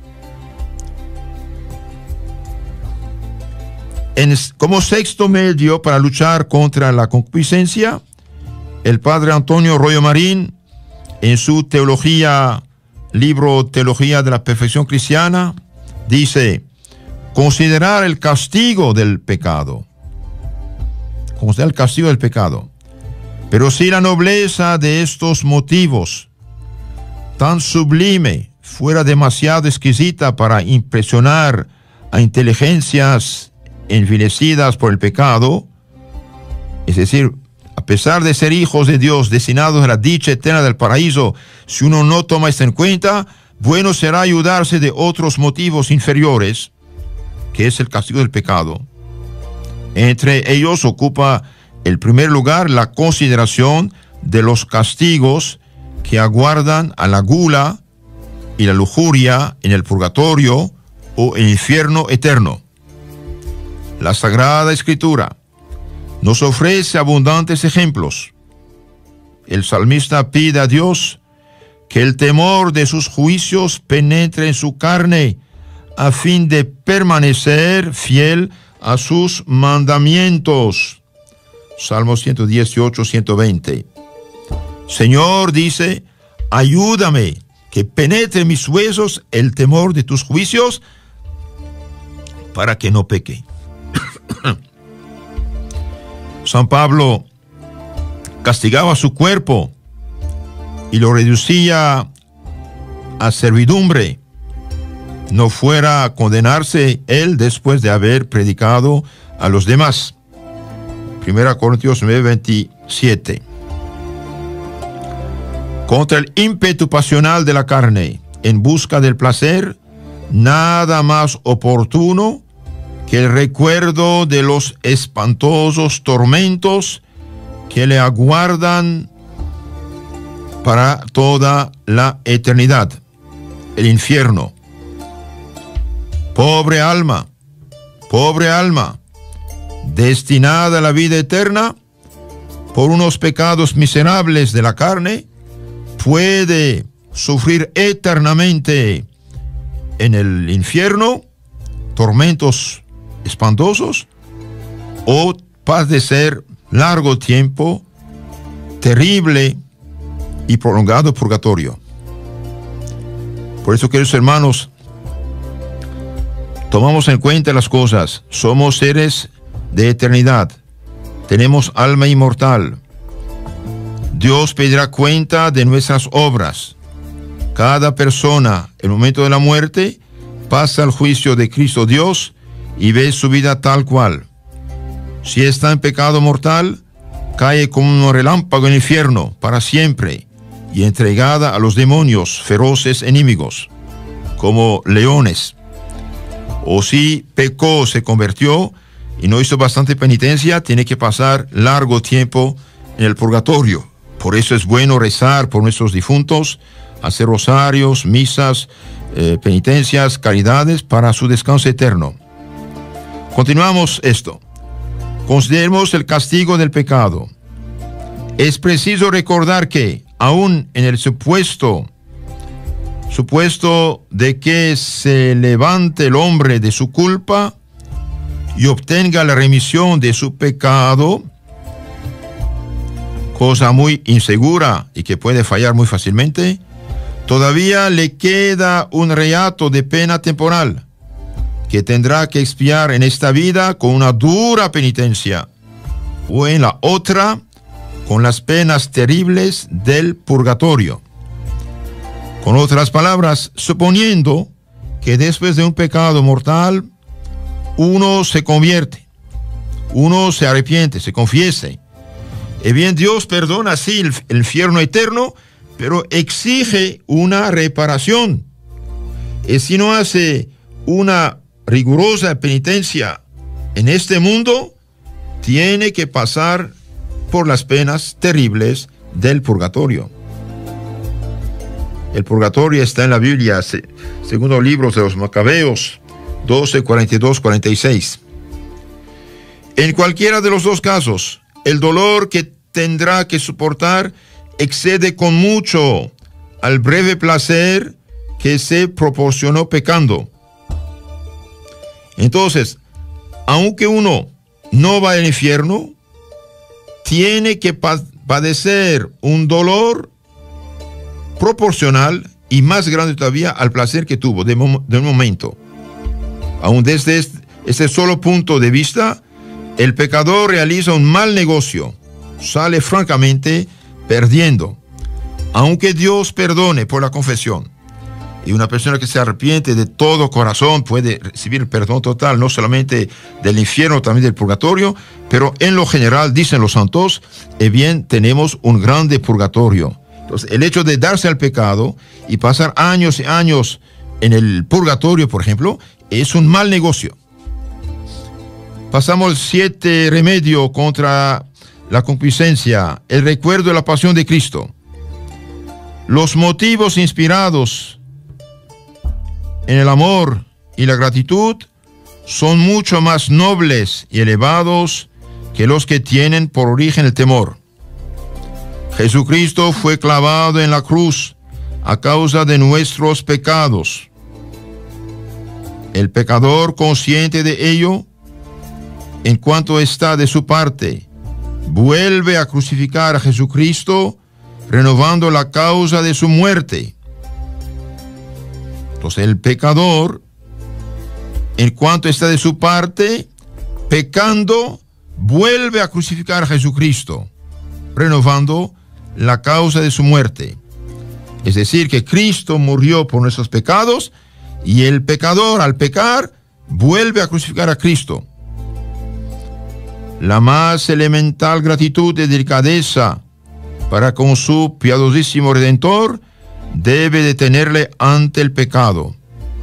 Como sexto medio para luchar contra la concupiscencia, el padre Antonio Royo Marín, en su teología, libro Teología de la Perfección Cristiana, dice: considerar el castigo del pecado. Considerar el castigo del pecado. Pero si la nobleza de estos motivos tan sublime fuera demasiado exquisita para impresionar a inteligencias envilecidas por el pecado, es decir, a pesar de ser hijos de Dios destinados a la dicha eterna del paraíso, si uno no toma esto en cuenta, bueno será ayudarse de otros motivos inferiores, que es el castigo del pecado. Entre ellos ocupa el primer lugar la consideración de los castigos que aguardan a la gula y la lujuria en el purgatorio o el infierno eterno. La Sagrada Escritura nos ofrece abundantes ejemplos. El salmista pide a Dios que el temor de sus juicios penetre en su carne, a fin de permanecer fiel a sus mandamientos. Salmo 118, 120. Señor, dice, ayúdame, que penetre en mis huesos el temor de tus juicios, para que no peque. San Pablo castigaba su cuerpo y lo reducía a servidumbre, no fuera a condenarse él después de haber predicado a los demás. 1 Corintios 9, 27. Contra el ímpetu pasional de la carne, en busca del placer, nada más oportuno que el recuerdo de los espantosos tormentos que le aguardan para toda la eternidad, el infierno. Pobre alma, destinada a la vida eterna por unos pecados miserables de la carne, puede sufrir eternamente en el infierno tormentos espantosos o padecer largo tiempo terrible y prolongado purgatorio. Por eso, queridos hermanos, tomamos en cuenta las cosas. Somos seres de eternidad, tenemos alma inmortal. Dios pedirá cuenta de nuestras obras. Cada persona, en el momento de la muerte, pasa al juicio de Cristo Dios y ve su vida tal cual. Si está en pecado mortal, cae como un relámpago en el infierno para siempre y entregada a los demonios, feroces enemigos, como leones. O si pecó, se convirtió y no hizo bastante penitencia, tiene que pasar largo tiempo en el purgatorio. Por eso es bueno rezar por nuestros difuntos, hacer rosarios, misas, penitencias, caridades para su descanso eterno. Continuamos esto. Consideremos el castigo del pecado. Es preciso recordar que, aún en el supuesto de que se levante el hombre de su culpa y obtenga la remisión de su pecado, cosa muy insegura y que puede fallar muy fácilmente, todavía le queda un reato de pena temporal que tendrá que expiar en esta vida con una dura penitencia o en la otra con las penas terribles del purgatorio. Con otras palabras, suponiendo que después de un pecado mortal uno se convierte, uno se arrepiente, se confiese, y bien Dios perdona así el infierno eterno, pero exige una reparación. Y si no hace una rigurosa penitencia en este mundo, tiene que pasar por las penas terribles del purgatorio. El purgatorio está en la Biblia, segundo libro de los Macabeos, 12, 42, 46. En cualquiera de los dos casos, el dolor que tendrá que soportar excede con mucho al breve placer que se proporcionó pecando. Entonces, aunque uno no va al infierno, tiene que padecer un dolor proporcional y más grande todavía al placer que tuvo de momento. Aún desde este solo punto de vista, el pecador realiza un mal negocio, sale francamente perdiendo. Aunque Dios perdone por la confesión, y una persona que se arrepiente de todo corazón puede recibir el perdón total, no solamente del infierno, también del purgatorio, pero en lo general, dicen los santos, bien, tenemos un grande purgatorio. Entonces, el hecho de darse al pecado y pasar años y años en el purgatorio, por ejemplo, es un mal negocio. Pasamos al 7 remedio contra la concupiscencia, el recuerdo de la pasión de Cristo. Los motivos inspirados en el amor y la gratitud son mucho más nobles y elevados que los que tienen por origen el temor. Jesucristo fue clavado en la cruz a causa de nuestros pecados. El pecador, consciente de ello, en cuanto está de su parte, vuelve a crucificar a Jesucristo, renovando la causa de su muerte. Entonces el pecador, en cuanto está de su parte, pecando, vuelve a crucificar a Jesucristo, renovando la causa de su muerte. Es decir, que Cristo murió por nuestros pecados y el pecador, al pecar, vuelve a crucificar a Cristo. La más elemental gratitud y delicadeza para con su piadosísimo Redentor debe detenerle ante el pecado.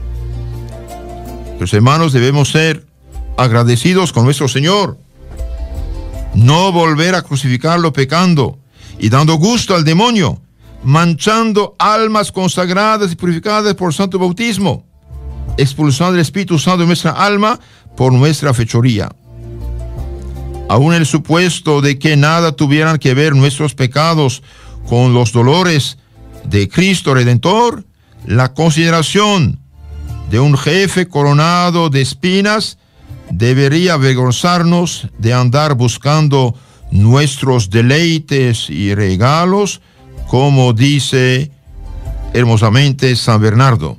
Los hermanos, debemos ser agradecidos con nuestro Señor, no volver a crucificarlo pecando y dando gusto al demonio, manchando almas consagradas y purificadas por santo bautismo, expulsando el Espíritu Santo de nuestra alma por nuestra fechoría. Aún el supuesto de que nada tuvieran que ver nuestros pecados con los dolores de Cristo Redentor, la consideración de un jefe coronado de espinas debería avergonzarnos de andar buscando nuestros deleites y regalos, como dice hermosamente San Bernardo.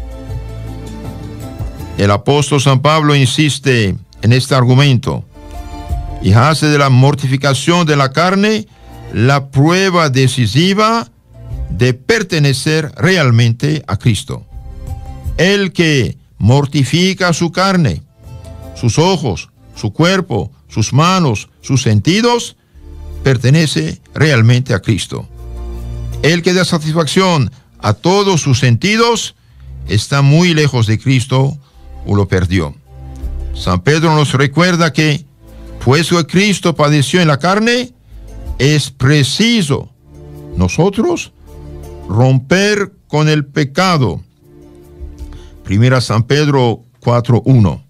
El apóstol San Pablo insiste en este argumento y hace de la mortificación de la carne la prueba decisiva de pertenecer realmente a Cristo. El que mortifica su carne, sus ojos, su cuerpo, sus manos, sus sentidos, pertenece realmente a Cristo. El que da satisfacción a todos sus sentidos está muy lejos de Cristo o lo perdió. San Pedro nos recuerda que, puesto que Cristo padeció en la carne, es preciso nosotros romper con el pecado. Primera San Pedro 4:1.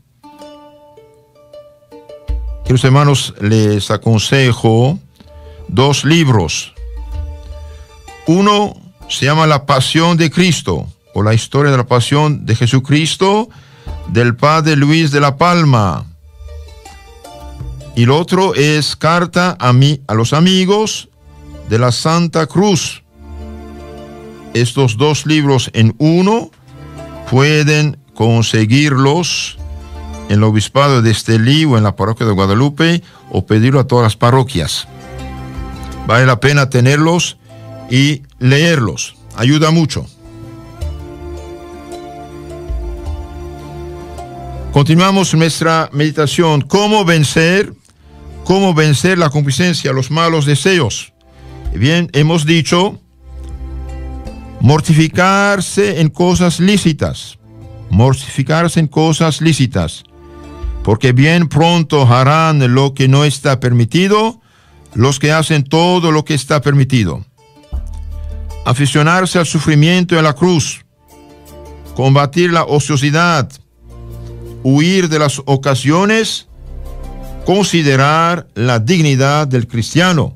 Queridos hermanos, les aconsejo 2 libros. Uno se llama La Pasión de Cristo, o la historia de la pasión de Jesucristo, del padre Luis de la Palma. Y el otro es Carta a los amigos de la Santa Cruz. Estos 2 libros en uno pueden conseguirlos en el obispado de Estelí o en la parroquia de Guadalupe, o pedirlo a todas las parroquias. Vale la pena tenerlos y leerlos. Ayuda mucho. Continuamos nuestra meditación. ¿Cómo vencer la concupiscencia, los malos deseos? Bien, hemos dicho mortificarse en cosas lícitas. Mortificarse en cosas lícitas. Porque bien pronto harán lo que no está permitido los que hacen todo lo que está permitido. Aficionarse al sufrimiento en la cruz. Combatir la ociosidad. Huir de las ocasiones, considerar la dignidad del cristiano,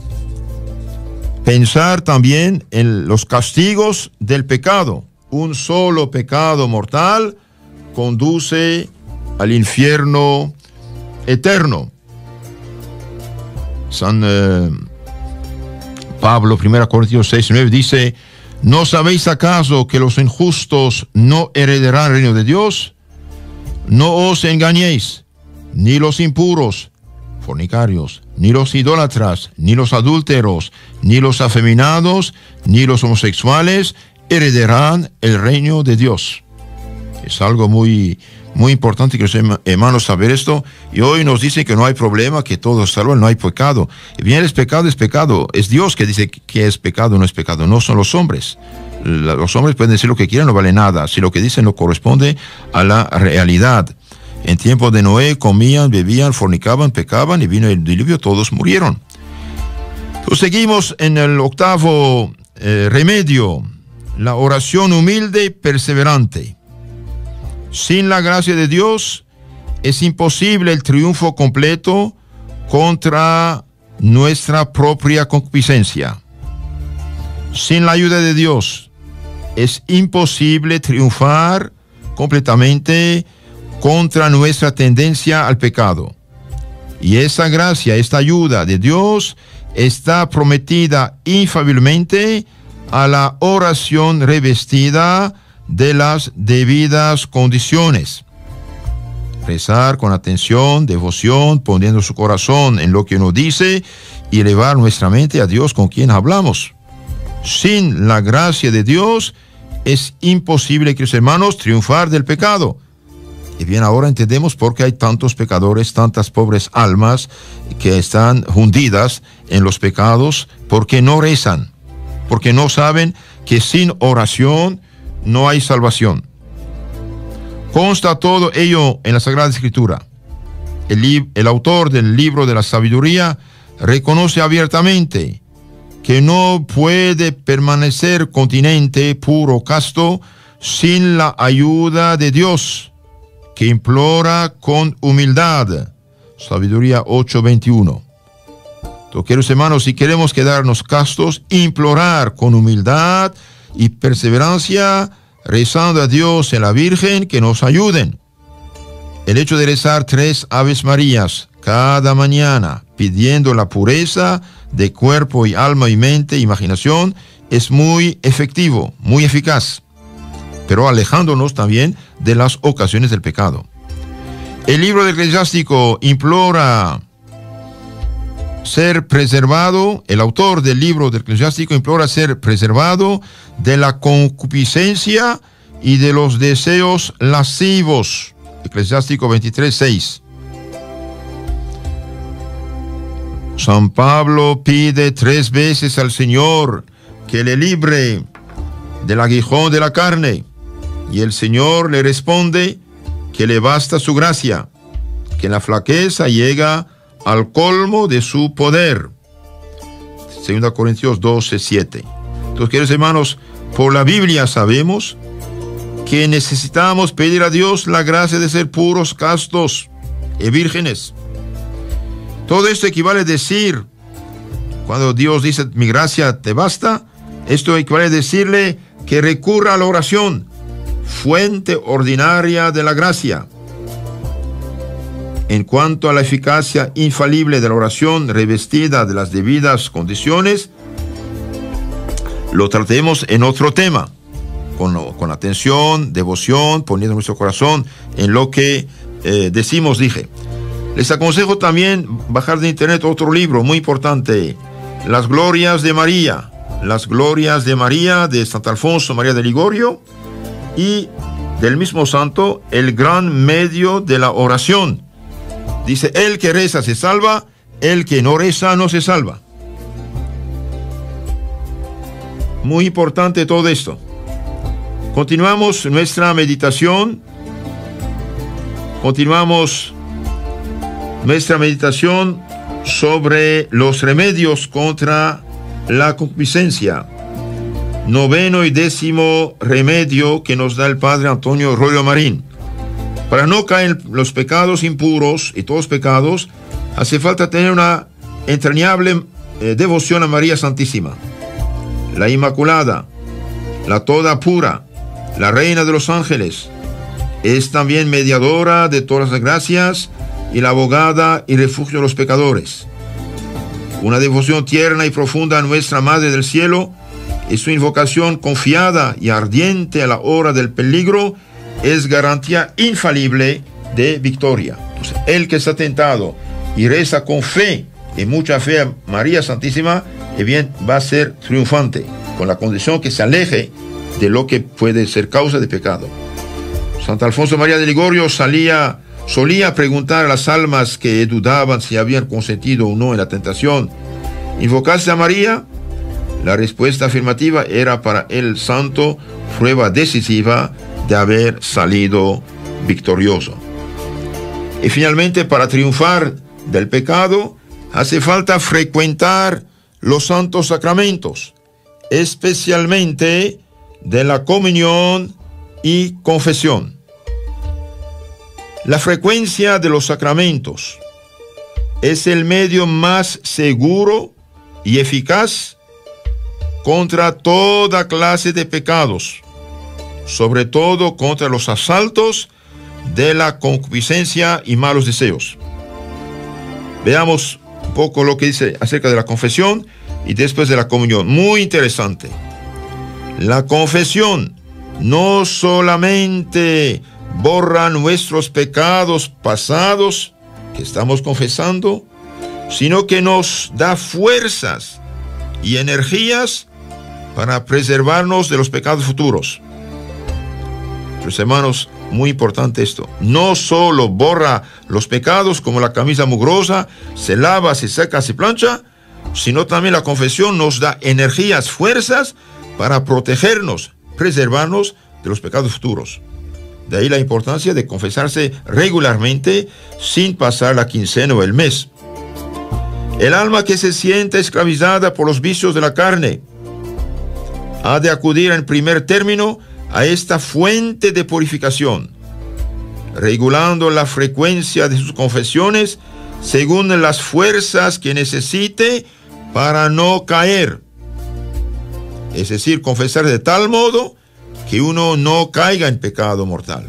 pensar también en los castigos del pecado. Un solo pecado mortal conduce al infierno eterno. San Pablo, 1 Corintios 6:9, dice: ¿no sabéis acaso que los injustos no heredarán el reino de Dios? No os engañéis, ni los impuros, fornicarios, ni los idólatras, ni los adúlteros, ni los afeminados, ni los homosexuales heredarán el reino de Dios. Es algo muy importante que los hermanos saber esto. Y hoy nos dicen que no hay problema, que todo es salvo, no hay pecado. Y bien, es pecado. Es Dios que dice que es pecado, no es pecado. No son los hombres. Los hombres pueden decir lo que quieran, no vale nada, si lo que dicen no corresponde a la realidad. En tiempo de Noé comían, bebían, fornicaban, pecaban, y vino el diluvio, todos murieron. Entonces seguimos en el 8º remedio, la oración humilde y perseverante. Sin la gracia de Dios es imposible el triunfo completo contra nuestra propia concupiscencia. Sin la ayuda de Dios es imposible triunfar completamente contra nuestra tendencia al pecado. Y esa gracia, esta ayuda de Dios está prometida infaliblemente a la oración revestida de las debidas condiciones. Rezar con atención, devoción, poniendo su corazón en lo que uno dice y elevar nuestra mente a Dios con quien hablamos. Sin la gracia de Dios es imposible, queridos hermanos, triunfar del pecado. Y bien, ahora entendemos por qué hay tantos pecadores, tantas pobres almas que están hundidas en los pecados, porque no rezan, porque no saben que sin oración no hay salvación. Consta todo ello en la Sagrada Escritura. El autor del libro de la sabiduría reconoce abiertamente que no puede permanecer continente, puro, casto, sin la ayuda de Dios, que implora con humildad. Sabiduría 8:21. Queridos hermanos, si queremos quedarnos castos, implorar con humildad y perseverancia, rezando a Dios y a la Virgen que nos ayuden. El hecho de rezar 3 Aves Marías cada mañana, pidiendo la pureza de cuerpo y alma y mente e imaginación, es muy efectivo, muy eficaz, pero alejándonos también de las ocasiones del pecado. El libro del Eclesiástico implora ser preservado, el autor del libro del Eclesiástico implora ser preservado de la concupiscencia y de los deseos lascivos. Eclesiástico 23:6. San Pablo pide 3 veces al Señor que le libre del aguijón de la carne, y el Señor le responde que le basta su gracia, que en la flaqueza llega al colmo de su poder. 2 Corintios 12:7. Entonces, queridos hermanos, por la Biblia sabemos que necesitamos pedir a Dios la gracia de ser puros, castos y vírgenes. Todo esto equivale a decir, cuando Dios dice, mi gracia te basta, esto equivale a decirle que recurra a la oración, fuente ordinaria de la gracia. En cuanto a la eficacia infalible de la oración revestida de las debidas condiciones, lo tratemos en otro tema, con atención, devoción, poniendo nuestro corazón en lo que dije. Les aconsejo también bajar de internet otro libro muy importante, Las Glorias de María. Las Glorias de María, de Santo Alfonso María de Ligorio, y del mismo santo, El Gran Medio de la Oración. Dice, el que reza se salva, el que no reza no se salva. Muy importante todo esto. Continuamos nuestra meditación. Sobre los remedios contra la concupiscencia. 9º y 10º remedio que nos da el Padre Antonio Royo Marín. Para no caer en los pecados impuros y todos los pecados, hace falta tener una entrañable devoción a María Santísima, la Inmaculada, la Toda Pura, la Reina de los Ángeles. Es también mediadora de todas las gracias y la abogada y refugio de los pecadores. Una devoción tierna y profunda a nuestra Madre del Cielo y su invocación confiada y ardiente a la hora del peligro es garantía infalible de victoria. Entonces, el que está tentado y reza con fe y mucha fe a María Santísima, bien, va a ser triunfante, con la condición que se aleje de lo que puede ser causa de pecado. Santo Alfonso María de Ligorio solía preguntar a las almas que dudaban si habían consentido o no en la tentación, ¿invocaste a María? La respuesta afirmativa era para el santo prueba decisiva de haber salido victorioso. Y finalmente, para triunfar del pecado, hace falta frecuentar los santos sacramentos, especialmente de la comunión y confesión. La frecuencia de los sacramentos es el medio más seguro y eficaz contra toda clase de pecados, sobre todo contra los asaltos de la concupiscencia y malos deseos. Veamos un poco lo que dice acerca de la confesión y después de la comunión. Muy interesante. La confesión no solamente borra nuestros pecados pasados que estamos confesando, sino que nos da fuerzas y energías para preservarnos de los pecados futuros. Los hermanos, muy importante esto. No solo borra los pecados como la camisa mugrosa, se lava, se seca, se plancha, sino también la confesión nos da energías, fuerzas para protegernos, preservarnos de los pecados futuros. De ahí la importancia de confesarse regularmente sin pasar la quincena o el mes. El alma que se siente esclavizada por los vicios de la carne ha de acudir en primer término a esta fuente de purificación, regulando la frecuencia de sus confesiones según las fuerzas que necesite para no caer. Es decir, confesar de tal modo que uno no caiga en pecado mortal,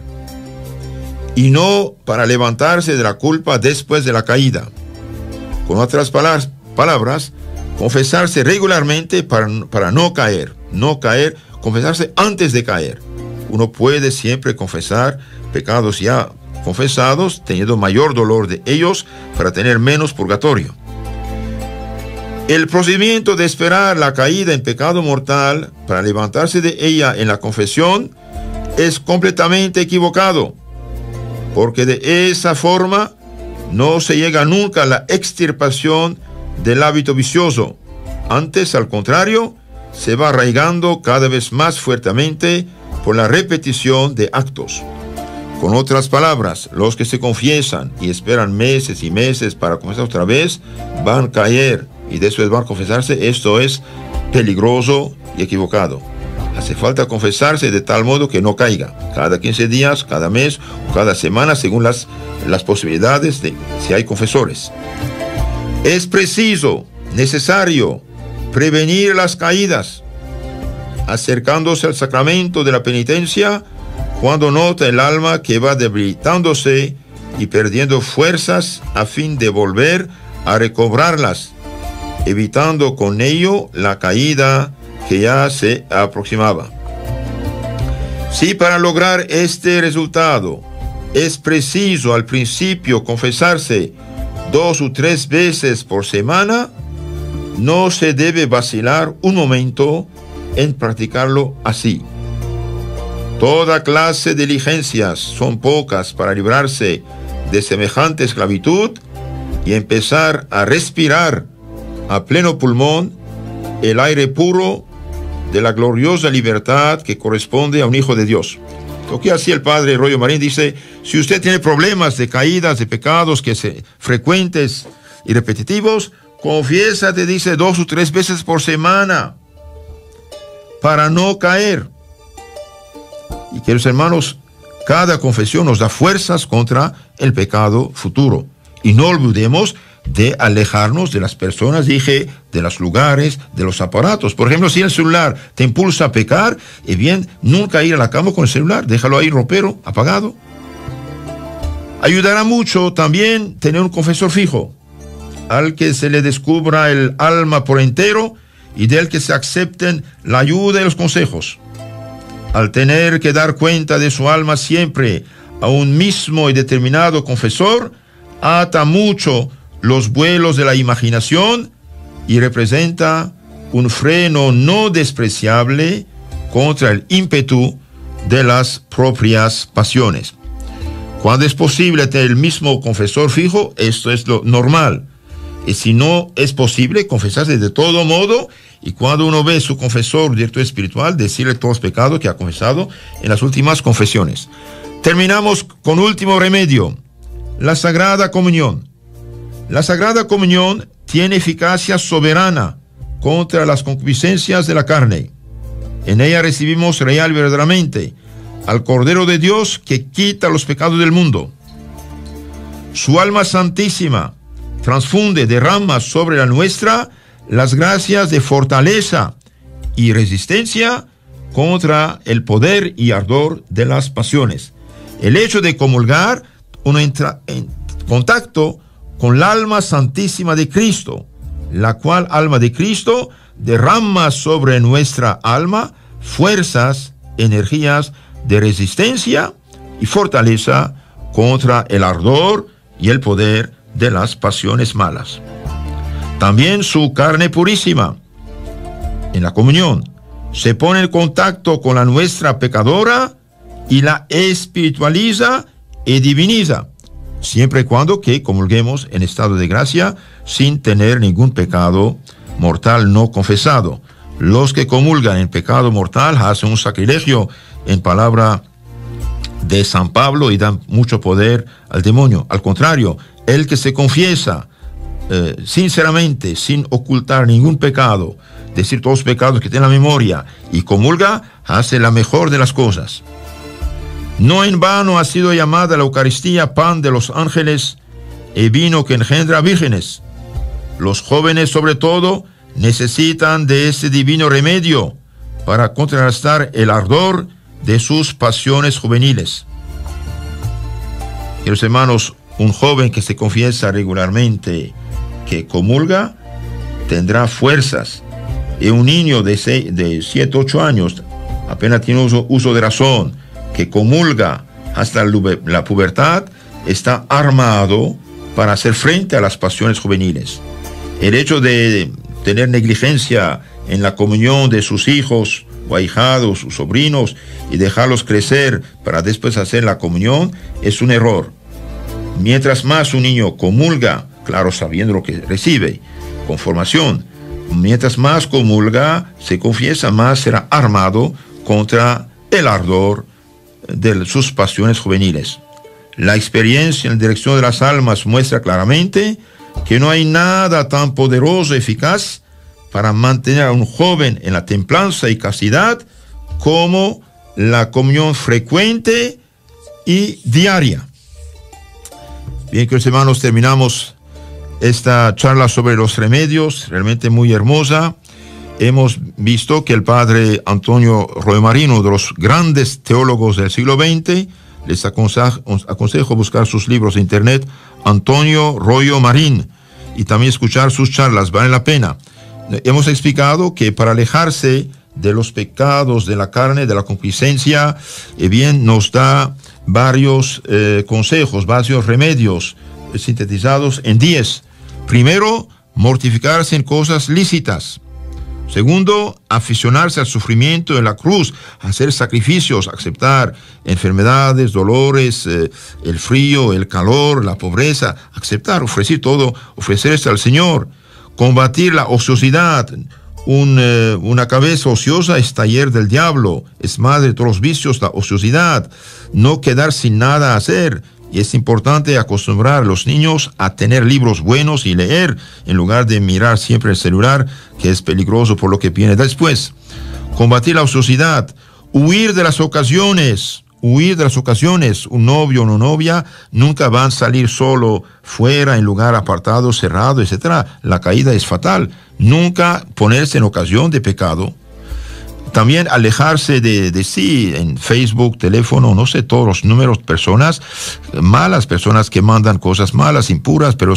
y no para levantarse de la culpa después de la caída. Con otras palabras, confesarse regularmente para no caer, confesarse antes de caer. Uno puede siempre confesar pecados ya confesados, teniendo mayor dolor de ellos para tener menos purgatorio. El procedimiento de esperar la caída en pecado mortal para levantarse de ella en la confesión es completamente equivocado, porque de esa forma no se llega nunca a la extirpación del hábito vicioso. Antes, al contrario, se va arraigando cada vez más fuertemente por la repetición de actos. Con otras palabras, los que se confiesan y esperan meses y meses para confesar otra vez, van a caer y después van a confesarse. Esto es peligroso y equivocado. Hace falta confesarse de tal modo que no caiga, cada 15 días, cada mes o cada semana, según las posibilidades de si hay confesores. Es preciso, necesario, prevenir las caídas, acercándose al sacramento de la penitencia cuando nota el alma que va debilitándose y perdiendo fuerzas a fin de volver a recobrarlas, evitando con ello la caída que ya se aproximaba. Si para lograr este resultado es preciso al principio confesarse 2 o 3 veces por semana, no se debe vacilar un momento en practicarlo así. Toda clase de diligencias son pocas para librarse de semejante esclavitud y empezar a respirar a pleno pulmón el aire puro de la gloriosa libertad que corresponde a un hijo de Dios. Lo que así el padre Royo Marín dice: si usted tiene problemas de caídas, de pecados frecuentes y repetitivos, confiésate, dice, 2 o 3 veces por semana para no caer. Y queridos hermanos, cada confesión nos da fuerzas contra el pecado futuro. Y no olvidemos de alejarnos de las personas, dije, de los lugares, de los aparatos. Por ejemplo, si el celular te impulsa a pecar, bien, nunca ir a la cama con el celular, déjalo ahí ropero, apagado. Ayudará mucho también tener un confesor fijo, al que se le descubra el alma por entero y del que se acepten la ayuda y los consejos. Al tener que dar cuenta de su alma siempre a un mismo y determinado confesor, ata mucho los vuelos de la imaginación y representa un freno no despreciable contra el ímpetu de las propias pasiones. Cuando es posible tener el mismo confesor fijo, esto es lo normal. Y si no es posible, confesarse de todo modo, y cuando uno ve a su confesor director espiritual, decirle todos los pecados que ha confesado en las últimas confesiones. Terminamos con último remedio: la Sagrada Comunión. La Sagrada Comunión tiene eficacia soberana contra las concupiscencias de la carne. En ella recibimos real y verdaderamente al Cordero de Dios que quita los pecados del mundo. Su alma santísima transfunde, derrama sobre la nuestra las gracias de fortaleza y resistencia contra el poder y ardor de las pasiones. El hecho de comulgar, uno entra en contacto con la alma santísima de Cristo, la cual alma de Cristo derrama sobre nuestra alma fuerzas, energías de resistencia y fortaleza contra el ardor y el poder de las pasiones malas. También su carne purísima, en la comunión, se pone en contacto con la nuestra pecadora y la espiritualiza y diviniza, siempre y cuando que comulguemos en estado de gracia sin tener ningún pecado mortal no confesado. Los que comulgan en pecado mortal hacen un sacrilegio, en palabra de San Pablo, y dan mucho poder al demonio. Al contrario, el que se confiesa sinceramente, sin ocultar ningún pecado, decir todos los pecados que tiene en la memoria, y comulga, hace la mejor de las cosas. No en vano ha sido llamada la Eucaristía pan de los ángeles y vino que engendra vírgenes. Los jóvenes, sobre todo, necesitan de ese divino remedio para contrarrestar el ardor de sus pasiones juveniles. Queridos hermanos, un joven que se confiesa regularmente, que comulga, tendrá fuerzas. Y un niño de 7, 8 años, apenas tiene uso de razón, que comulga hasta la pubertad, está armado para hacer frente a las pasiones juveniles. El hecho de tener negligencia en la comunión de sus hijos o ahijados, sus sobrinos, y dejarlos crecer para después hacer la comunión, es un error. Mientras más un niño comulga, claro, sabiendo lo que recibe, con formación, mientras más comulga, se confiesa, más será armado contra el ardor de sus pasiones juveniles. La experiencia en la dirección de las almas muestra claramente que no hay nada tan poderoso y eficaz para mantener a un joven en la templanza y castidad como la comunión frecuente y diaria. Bien, queridos hermanos, terminamos esta charla sobre los remedios, realmente muy hermosa. Hemos visto que el padre Antonio Royo Marín, uno de los grandes teólogos del siglo XX, les aconsejo buscar sus libros de internet, Antonio Royo Marín, y también escuchar sus charlas, vale la pena. Hemos explicado que para alejarse de los pecados de la carne, de la concupiscencia, bien, nos da varios consejos, varios remedios sintetizados en 10. Primero, mortificarse en cosas lícitas. Segundo, aficionarse al sufrimiento en la cruz, hacer sacrificios, aceptar enfermedades, dolores, el frío, el calor, la pobreza, aceptar, ofrecer todo, ofrecerse al Señor. Combatir la ociosidad. Una cabeza ociosa es taller del diablo, es madre de todos los vicios, la ociosidad. No quedar sin nada a hacer. Y es importante acostumbrar a los niños a tener libros buenos y leer, en lugar de mirar siempre el celular, que es peligroso por lo que viene después. Combatir la ociosidad, huir de las ocasiones. Un novio o una novia nunca van a salir solo fuera, en lugar apartado, cerrado, etc. La caída es fatal. Nunca ponerse en ocasión de pecado. También alejarse de sí en Facebook, teléfono, no sé, todos los números, personas malas, personas que mandan cosas malas, impuras, pero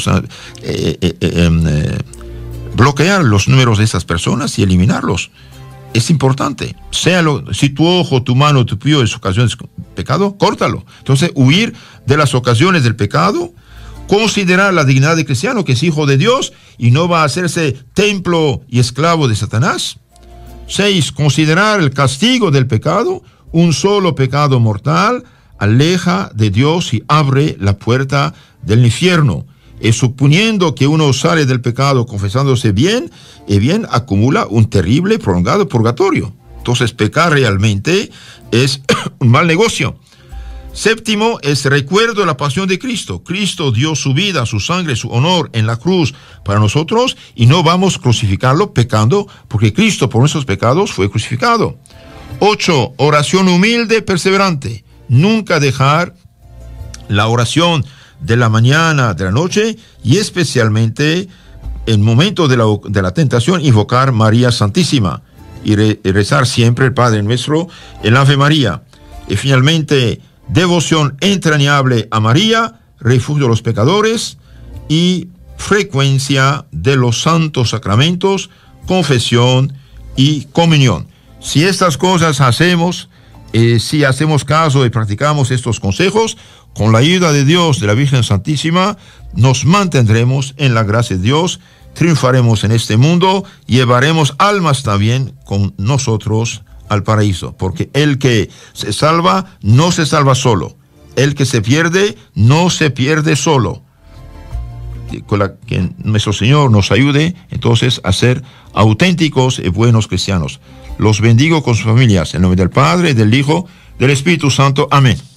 bloquear los números de esas personas y eliminarlos. Es importante. Si tu ojo, tu mano, tu pie es ocasión de pecado, córtalo. Entonces, huir de las ocasiones del pecado, considerar la dignidad de cristiano, que es hijo de Dios y no va a hacerse templo y esclavo de Satanás. 6. Considerar el castigo del pecado. Un solo pecado mortal aleja de Dios y abre la puerta del infierno. Y suponiendo que uno sale del pecado confesándose bien, acumula un terrible, prolongado purgatorio. Entonces, pecar realmente es un mal negocio. 7. es recuerdo de la pasión de Cristo. Cristo dio su vida, su sangre, su honor en la cruz para nosotros, y no vamos a crucificarlo pecando, porque Cristo por nuestros pecados fue crucificado. 8. Oración humilde, perseverante. Nunca dejar la oración de la mañana, de la noche, y especialmente en momento de la tentación, invocar María Santísima. y rezar siempre el Padre Nuestro, el Ave María. Y finalmente, devoción entrañable a María, refugio de los pecadores, y frecuencia de los santos sacramentos, confesión y comunión. Si estas cosas hacemos, si hacemos caso y practicamos estos consejos, con la ayuda de Dios, de la Virgen Santísima, nos mantendremos en la gracia de Dios, triunfaremos en este mundo, llevaremos almas también con nosotros al paraíso, porque el que se salva no se salva solo, el que se pierde no se pierde solo. Que nuestro Señor nos ayude entonces a ser auténticos y buenos cristianos. Los bendigo con sus familias, en nombre del Padre, del Hijo, del Espíritu Santo. Amén.